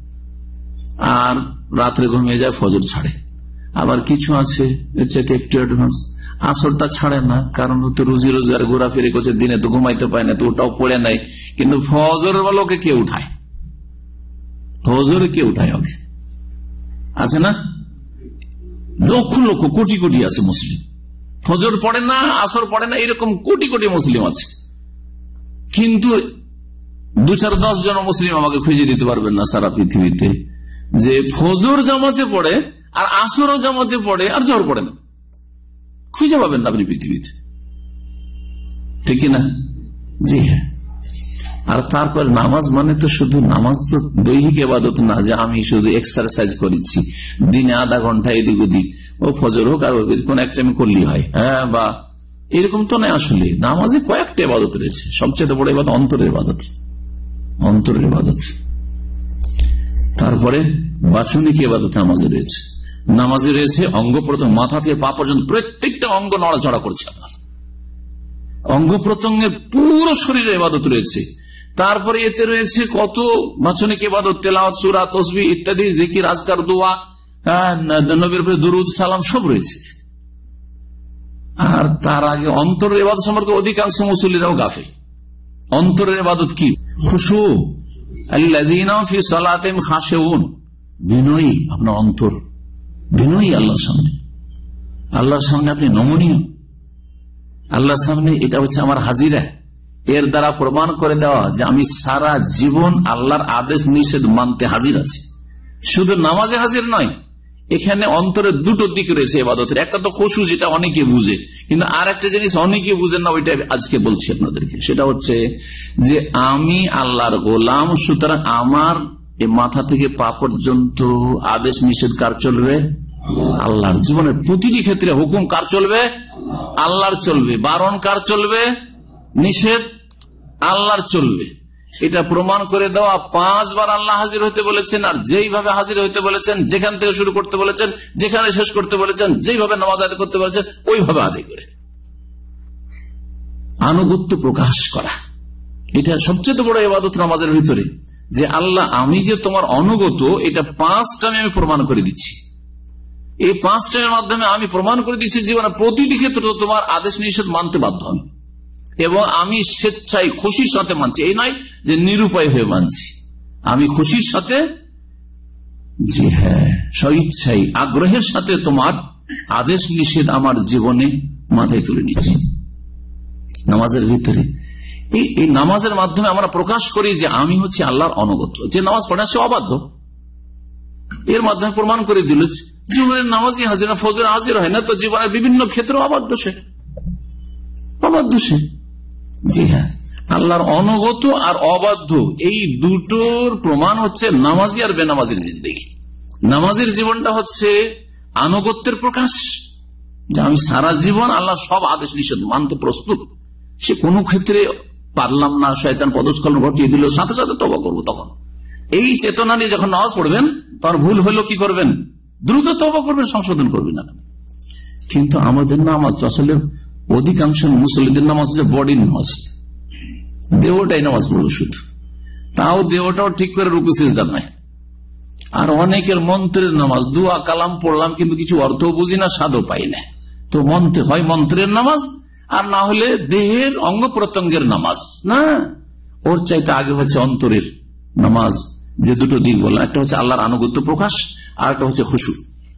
আর রাত্রে ঘুমিয়ে যায়, ফজর ছাড়ে। আবার কিছু আছে এর চাইতে একটু অ্যাডভান্স, আসরটা ছাড়ে না, কারণ তো রুজি রোজগার ঘোরাফেরি করছে, দিনে তো ঘুমাইতে পায় না, তো ওটাও পড়ে নাই, কিন্তু ফজরের বেলা ওকে কে উঠায়, ফজরে কে উঠায় ওকে? আছে না? লক্ষ লক্ষ কোটি কোটি আছে মুসলিম, ফজর পড়ে না, আসর পড়ে না, এরকম কোটি কোটি মুসলিম আছে। কিন্তু 2-4-10 জন মুসলিম আমাকে খুঁজে দিতে পারবেন না সারা পৃথিবীতে যে ফজর জামাতে পড়ে আর আসরও জামাতে পড়ে আর জোহর পড়ে না। খুঁজে পাবেন না আপনি পৃথিবীতে, ঠিক না? জি হ্যাঁ। আর তারপর নামাজ মানে তো শুধু নামাজ তো দৈহিক ইবাদত না, যে আমি শুধু এক্সারসাইজ করেছি দিনে আধা ঘন্টা এদিক ওদিক, ও ফজর হোক আর কোন একটা আমি করলেই হয়, হ্যাঁ, বা এরকম তো নয়। আসলে নামাজে কয়েকটা ইবাদত রয়েছে, সবচেয়ে বড় ইবাদত অন্তরের ইবাদত, অন্তরের ইবাদত। তারপরে বাচনিক ইবাদত নামাজে রয়েছে, নামাজে রয়েছে অঙ্গ প্রত্যঙ্গ, মাথা থেকে পা পর্যন্ত প্রত্যেকটা অঙ্গ নড়াচড়া করছে, আপনার অঙ্গ প্রত্যঙ্গের পুরো শরীরে ইবাদত রয়েছে। তারপরে এতে রয়েছে কত বাচনিক ইবাদত, তেলাওয়াত, সূরা, তাসবিহ ইত্যাদি, জিকির, আজকার, দোয়া, নবীর উপরে দুরূদ সালাম সব রয়েছে। আর তার আগে অন্তরের ইবাদত সম্পর্কে অধিকাংশ মুসল্লিরাও গাফিল। অন্তরের ইবাদত কি? খুশু, আল্লাযীনা ফি সালাতিহিম খাশিউন, বিনয়ী, আপনার অন্তর বিনয়ী আল্লাহর সামনে, আল্লাহর সামনে আপনি নমনীয়, আল্লাহর সামনে এটা হচ্ছে আমার হাজিরা। এর দ্বারা প্রমাণ করে দেওয়া যে আমি সারা জীবন আল্লাহর আদেশ নিষেধ মানতে হাজির আছি। শুধু নামাজে হাজির নয়, এখানে অন্তরের দুটো দিক রয়েছে ইবাদতের। একটা তো খুশু, যেটা অনেকে বুঝে, কিন্তু আর একটা জিনিস অনেকে বুঝেন না, ওইটা আজকে বলছি আপনাদেরকে। সেটা হচ্ছে যে আমি আল্লাহর গোলাম, সুতরাং আমার মাথা থেকে পা পর্যন্ত আদেশ নিষেধ কার চলবে? আল্লাহর। জীবনের প্রতিটি ক্ষেত্রে হুকুম কার চলবে? আল্লাহর চলবে। বারণ কার চলবে? নিষেধ আল্লাহর চলবে। এটা প্রমাণ করে দেওয়া 5 বার আল্লাহ হাজির হতে বলেছেন, আর যেইভাবে হাজির হতে বলেছেন, যেখান থেকে শুরু করতে বলেছেন, যেখানে শেষ করতে বলেছেন, যেইভাবে নামাজ আদায় করতে বলেছেন ওইভাবে আদায় করে আনুগত্য প্রকাশ করা, এটা সবচেয়ে বড় ইবাদত নামাজের ভিতরে। যে আল্লাহ আমি যে তোমার অনুগত, এটা 5 টাইমে আমি প্রমাণ করে দিচ্ছি। এই 5 টাইমের মাধ্যমে আমি প্রমাণ করে দিচ্ছি জীবনে প্রতিটি ক্ষেত্রে তোমার আদেশ নিষেধ মানতে বাধ্য আমি, এবং আমি স্বেচ্ছায় খুশির সাথে মানছি। এই নয় যে নিরুপায় হয়ে মানছি, আমি খুশির সাথে, জি হ্যাঁ, স্বইচ্ছায় আগ্রহের সাথে তোমার আদেশ নিষেধ আমার জীবনে মাথায় তুলে নিচ্ছি নামাজের ভিতরে। এই নামাজের মাধ্যমে আমরা প্রকাশ করি যে আমি হচ্ছে আল্লাহর অনুগত। যে নামাজ পড়ে সে অবাধ্য, এর মাধ্যমে প্রমাণ করে দিল। জীবনের নামাজই হাজির না, ফজর হাজির হয় না, তো জীবনের বিভিন্ন ক্ষেত্রে অবাধ্য সে। জি হ্যাঁ, আল্লাহর অনুগত আর অবাধ্য, এই দুটোর প্রমাণ হচ্ছে নামাজি আর বেনামাজির জিন্দেগি। নামাজের জীবনটা হচ্ছে আনুগত্যের প্রকাশ, যে আমি সারা জীবন আল্লাহ সব আদেশ নিষেধ মানতে প্রস্তুত। সে কোনো ক্ষেত্রে পারলাম না, শয়তান পদস্খলন ঘটিয়ে দিল, সাথে সাথে তওবা করবো। তখন এই চেতনা নিয়ে যখন নামাজ পড়বেন, তার ভুল হলো কি করবেন? দ্রুত তওবা করবেন, সংশোধন করবেন না। কিন্তু আমাদের নামাজ তো আসলে অধিকাংশ মুসলিমদের নামাজ হচ্ছে বডি নামাজ, দেহটাই নামাজ পড়লো শুধু, তাও দেহটাও ঠিক করে রুকু সিজদা নাই। আর অনেকের মন্ত্রের নামাজ, দুয়া কালাম পড়লাম কিন্তু কিছু অর্থ বুঝি না, স্বাদও পাই না। তো হয় মন্ত্রের নামাজ, আর না হলে দেহের অঙ্গ প্রত্যঙ্গের নামাজ। না, ওর চাইতে আগে হচ্ছে অন্তরের নামাজ। যে দুটো দিক বললাম, একটা হচ্ছে আল্লাহর আনুগত্য প্রকাশ, আর একটা হচ্ছে খুশু।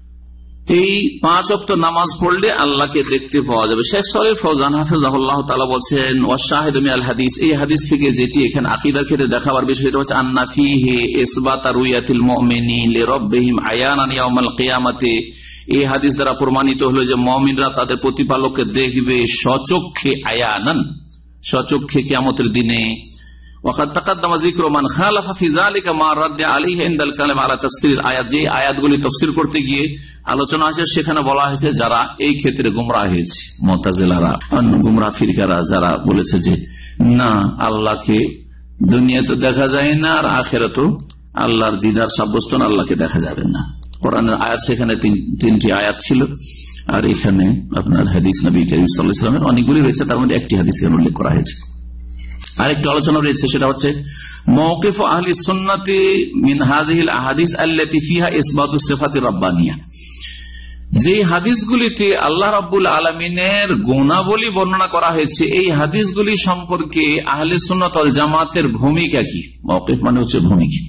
এই 5 ওয়াক্ত নামাজ পড়লে আল্লাহকে দেখতে পাওয়া যাবে। শেখ সালেহ ফৌজান হাফিজাহুল্লাহ তাআলা বলছেন, ওয়াশাহিদু মিনাল হাদিস, এই হাদিস থেকে যেটি এখানে আকীদার ক্ষেত্রে দেখাবার বিষয়, সেটা হচ্ছে আন্না ফীহি ইসবাতা রুয়াতিল মুমিনিন লিরাব্বিহিম আয়ানান ইয়াউমাল কিয়ামাতি। এই হাদিস দ্বারা প্রমাণিত হলো যে মুমিনরা তাদের প্রতিপালককে দেখবে সচক্ষে, আয়ানান, সচক্ষে কিয়ামতের দিনে। ওয়াকাদ তাকাদ্দামা যিকরু মান খালাফা ফি যালিকা মা রাদ্দ আলাইহি ইনদাল কালাম আলা তাফসীর আয়াত। যে আয়াতগুলি তাফসীর করতে গিয়ে আলোচনা আছে, সেখানে বলা হয়েছে যারা এই ক্ষেত্রে গুমরাহ হয়েছে, মুতাজিলারা, গুমরাহ ফিরকারা, যারা বলেছে যে না, আল্লাহকে দুনিয়াতে দেখা যায় না, আর আখিরাতেও আল্লাহর দিদার সাব্যস্ত না, আল্লাহকে দেখা যাবে না। কোরআনের আয়াত সেখানে 3টি আয়াত ছিল, আর এখানে আপনার হাদিস নবী করিম সাল্লাল্লাহু আলাইহি ওয়াসাল্লামের অনেকগুলি রয়েছে, তার মধ্যে একটি হাদিস এখানে উল্লেখ করা হয়েছে। আরেকটি আলোচনা রয়েছে, সেটা হচ্ছে মাওকিফ আহলি সুন্নাতি মিন হাযিহিল আহাদিস আল্লাতী ফিহা ইসবাতুস সিফাতির রাব্বানিয়া। যে হাদিসগুলিতে আল্লাহ রাব্বুল আলামিনের গুণাবলী বর্ণনা করা হয়েছে, এই হাদিসগুলি সম্পর্কে আহলে সুন্নাত ওয়াল জামাতের ভূমিকা কি? মাওকিফ মানে হচ্ছে ভূমিকা,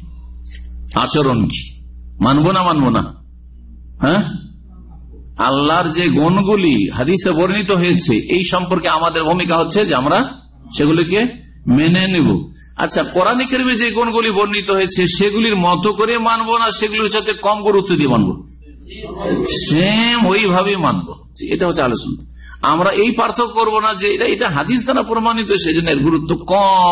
আচরণ কি, মানবো না মানবো না? হ্যাঁ, আল্লাহর যে গুণগুলি হাদিসে বর্ণিত হয়েছে, এই সম্পর্কে আমাদের ভূমিকা হচ্ছে যে আমরা সেগুলিকে মেনে নেব। আচ্ছা, কোরআনে কারিমে যে গুণগুলি বর্ণিত হয়েছে সেগুলির মতো করে মানবো না সেগুলির সাথে কম গুরুত্ব দিয়ে মানবো? সেম ওইভাবে মানবো। এটা হচ্ছে আলোচনা। আমরা এই পার্থক্য করবো না যে এটা হাদিস দ্বারা প্রমাণিত, সেই জন্য এর গুরুত্ব কম,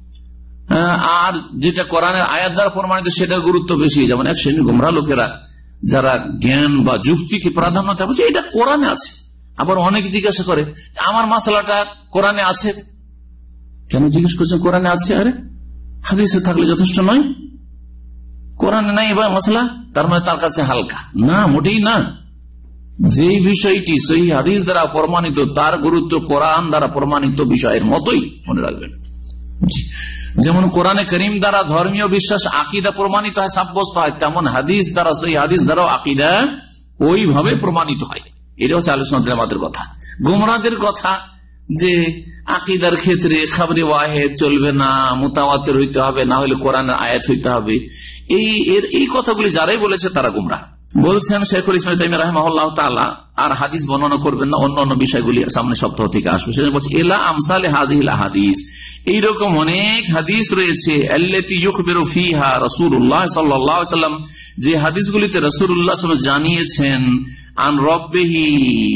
আর যেটা কোরআনের আয়াত দ্বারা প্রমাণিত সেটার গুরুত্ব বেশি। যেমন এক শ্রেণীর গোমরা লোকেরা যারা জ্ঞান বা যুক্তিকে প্রাধান্য দেয়, এটা কোরআনে আছে। আবার অনেকে জিজ্ঞাসা করে আমার মাসালাটা কোরআনে আছে, কেন জিজ্ঞেস করছেন? কোরআনে আছে, আরে হাদিসে থাকলে যথেষ্ট নয়? কোরআনে নাই বা মাসলা, তার মানে তার কাছে হালকা না, মোটেই না। যে বিষয়টি সহিহ হাদিস দ্বারা প্রমাণিত, তার গুরুত্ব কোরআন দ্বারা প্রমাণিত বিষয়ের মতোই, মনে রাখবেন। যেমন কোরআনে করিম দ্বারা ধর্মীয় বিশ্বাস আকীদা প্রমাণিত হয়, সাব্যস্ত হয়, তেমন হাদিস দ্বারা, সহিহ হাদিস দ্বারাও আকীদা ওইভাবে প্রমাণিত হয়। এটা হচ্ছে আলোচনা আমাদের কথা। গুমরাহদের কথা যে আকীদার ক্ষেত্রে খাবরে ওয়াহিদ চলবে না, মুতাওয়াতির হইতে হবে, না হলে কোরআনের আয়াত হইতে হবে, এই কথাগুলি যারাই বলেছে তারা গুমরাহ। বলছেন শেখুল ইসলাম তাইমিয়া রাহিমাহুল্লাহ তাআলা, আর হাদিস বর্ণনা করবেন না, অন্য অন্য বিষয়গুলি সামনে সপ্তাহ থেকে আসবে। সেজন্য বলছে ইলা আমসালে হাযিহিল আহাদিস, এইরকম অনেক হাদিস রয়েছে আল্লাতী ইখবিরু ফিহা রাসূলুল্লাহ সাল্লাল্লাহু আলাইহি ওয়াসাল্লাম, যে হাদিসগুলিতে রাসূলুল্লাহ সাল্লাল্লাহু আলাইহি ওয়াসাল্লাম জানিয়েছেন আন রাব্বিহি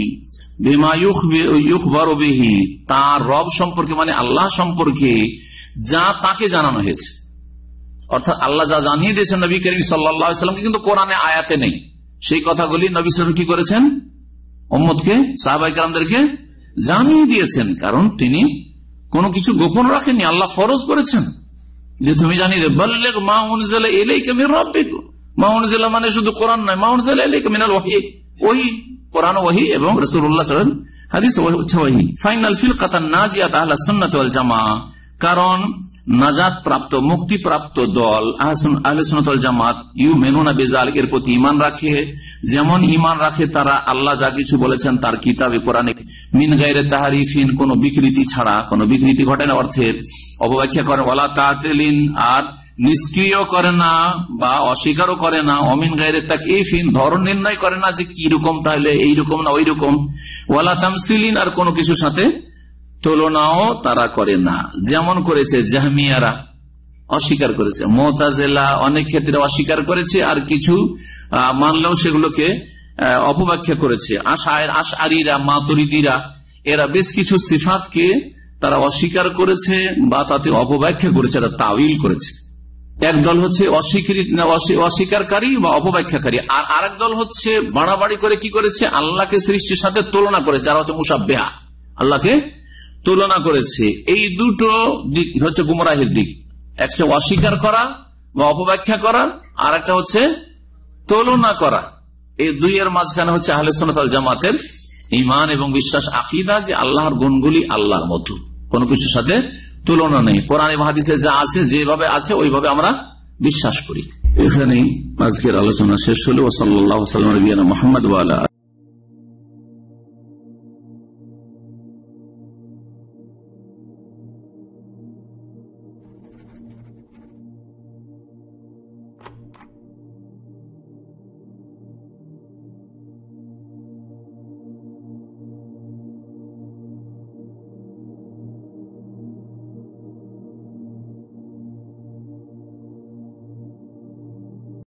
বিমা ইখবারু বিহি, তার রব সম্পর্কে মানে আল্লাহ সম্পর্কে যা তাকে জানানো হয়েছে। অর্থাৎ আল্লাহ যা জানিয়ে দিয়েছেন নবী করিম সাল্লাল্লাহু আলাইহি ওয়াসাল্লামকে, কিন্তু কোরআনে আয়াতে নেই। সেই কথাগুলি নবী সাল্লাল্লাহু আলাইহি ওয়াসাল্লাম কি করেছেন? উম্মতকে, সাহাবায়ে কেরামদেরকে জানিয়ে দিয়েছেন। কারণ তিনি কোনো কিছু গোপন রাখেননি, আল্লাহ ফরজ করেছেন যে তুমি জানিয়ে দে, বাল্লিগ মা উনজিলা ইলাইকা মির রাব্বিক। মা উনজিলা মানে শুধু কোরআন নয়, মা উনজিলা ইলাইকা মিনাল ওয়াহী, ওহী, কোরআন ওহী এবং রাসূলুল্লাহ সাল্লাল্লাহু আলাইহি ওয়াসাল্লাম হাদিস ওহী। ফাইনাল ফিরকাতান নাজিয়াত আহলাস সুন্নাত ওয়াল জামাআহ, কারণ নাজাত প্রাপ্ত, মুক্তি প্রাপ্ত দল আহলে সুন্নাত ওয়াল জামাত ইউমিনুনা বিযালিক, এর প্রতি ঈমান রাখে, যেমন ঈমান রাখে তারা আল্লাহ যা কিছু বলেছেন তার কিতাবে কোরআনে, মিন গায়রি তাহরিফিন, কোন বিকৃতি ছাড়া, কোন বিকৃতি ঘটে না, অর্থের অপব্যাখ্যা করে, ওয়ালা তাতিলিন, আর নিষ্ক্রিয় করে না বা অস্বীকারও করে না, অমিন গায়রি তাকইফিন, ধরন নির্ণয় করে না যে কি রকম তাহলে এইরকম না ওই রকম, ওয়ালা তামসিলিন, আর কোনো কিছুর সাথে তুলনাও তারা করে না, যেমন করেছে জাহমিয়ারা, অস্বীকার করেছে, মুতাজিলা অনেক ক্ষেত্রে অস্বীকার করেছে, আর কিছু মানলেও সেগুলোকে অপব্যাখ্যা করেছে। আশআরীরা, মাতুরিদীরা, এরা বেশ কিছু সিফাতকে তারা অস্বীকার করেছে বা তাতে অপব্যাখ্যা করেছে, তারা তাওয়িল করেছে। একদল হচ্ছে অস্বীকারী বা অপব্যাখ্যাকারী, আর আরেক দল হচ্ছে বাড়াবাড়ি করে কি করেছে, আল্লাহকে সৃষ্টির সাথে তুলনা করেছে, যারা হচ্ছে মুশাব্বিহা, আল্লাহকে তুলনা করেছে। এই দুটো দিক হচ্ছে গুমরাহির দিক, একটা অস্বীকার করা বা অপব্যাখ্যা করা, আর একটা হচ্ছে তুলনা করা। এই দুইয়ের মাঝখানে হচ্ছে আহলে সুন্নাত ওয়াল জামাতের ঈমান এবং বিশ্বাস, আকীদা, যে আল্লাহর গুণগুলি আল্লাহর মতো, কোনো কিছুর সাথে তুলনা নেই। কোরআন এবং হাদিসে যা আছে যেভাবে আছে ওইভাবে আমরা বিশ্বাস করি। এখানেই আজকের আলোচনা শেষ হলো। সাল্লাল্লাহু আলাইহি ওয়া সাল্লাম, নবিয়ানা মুহাম্মদ ওয়া আলা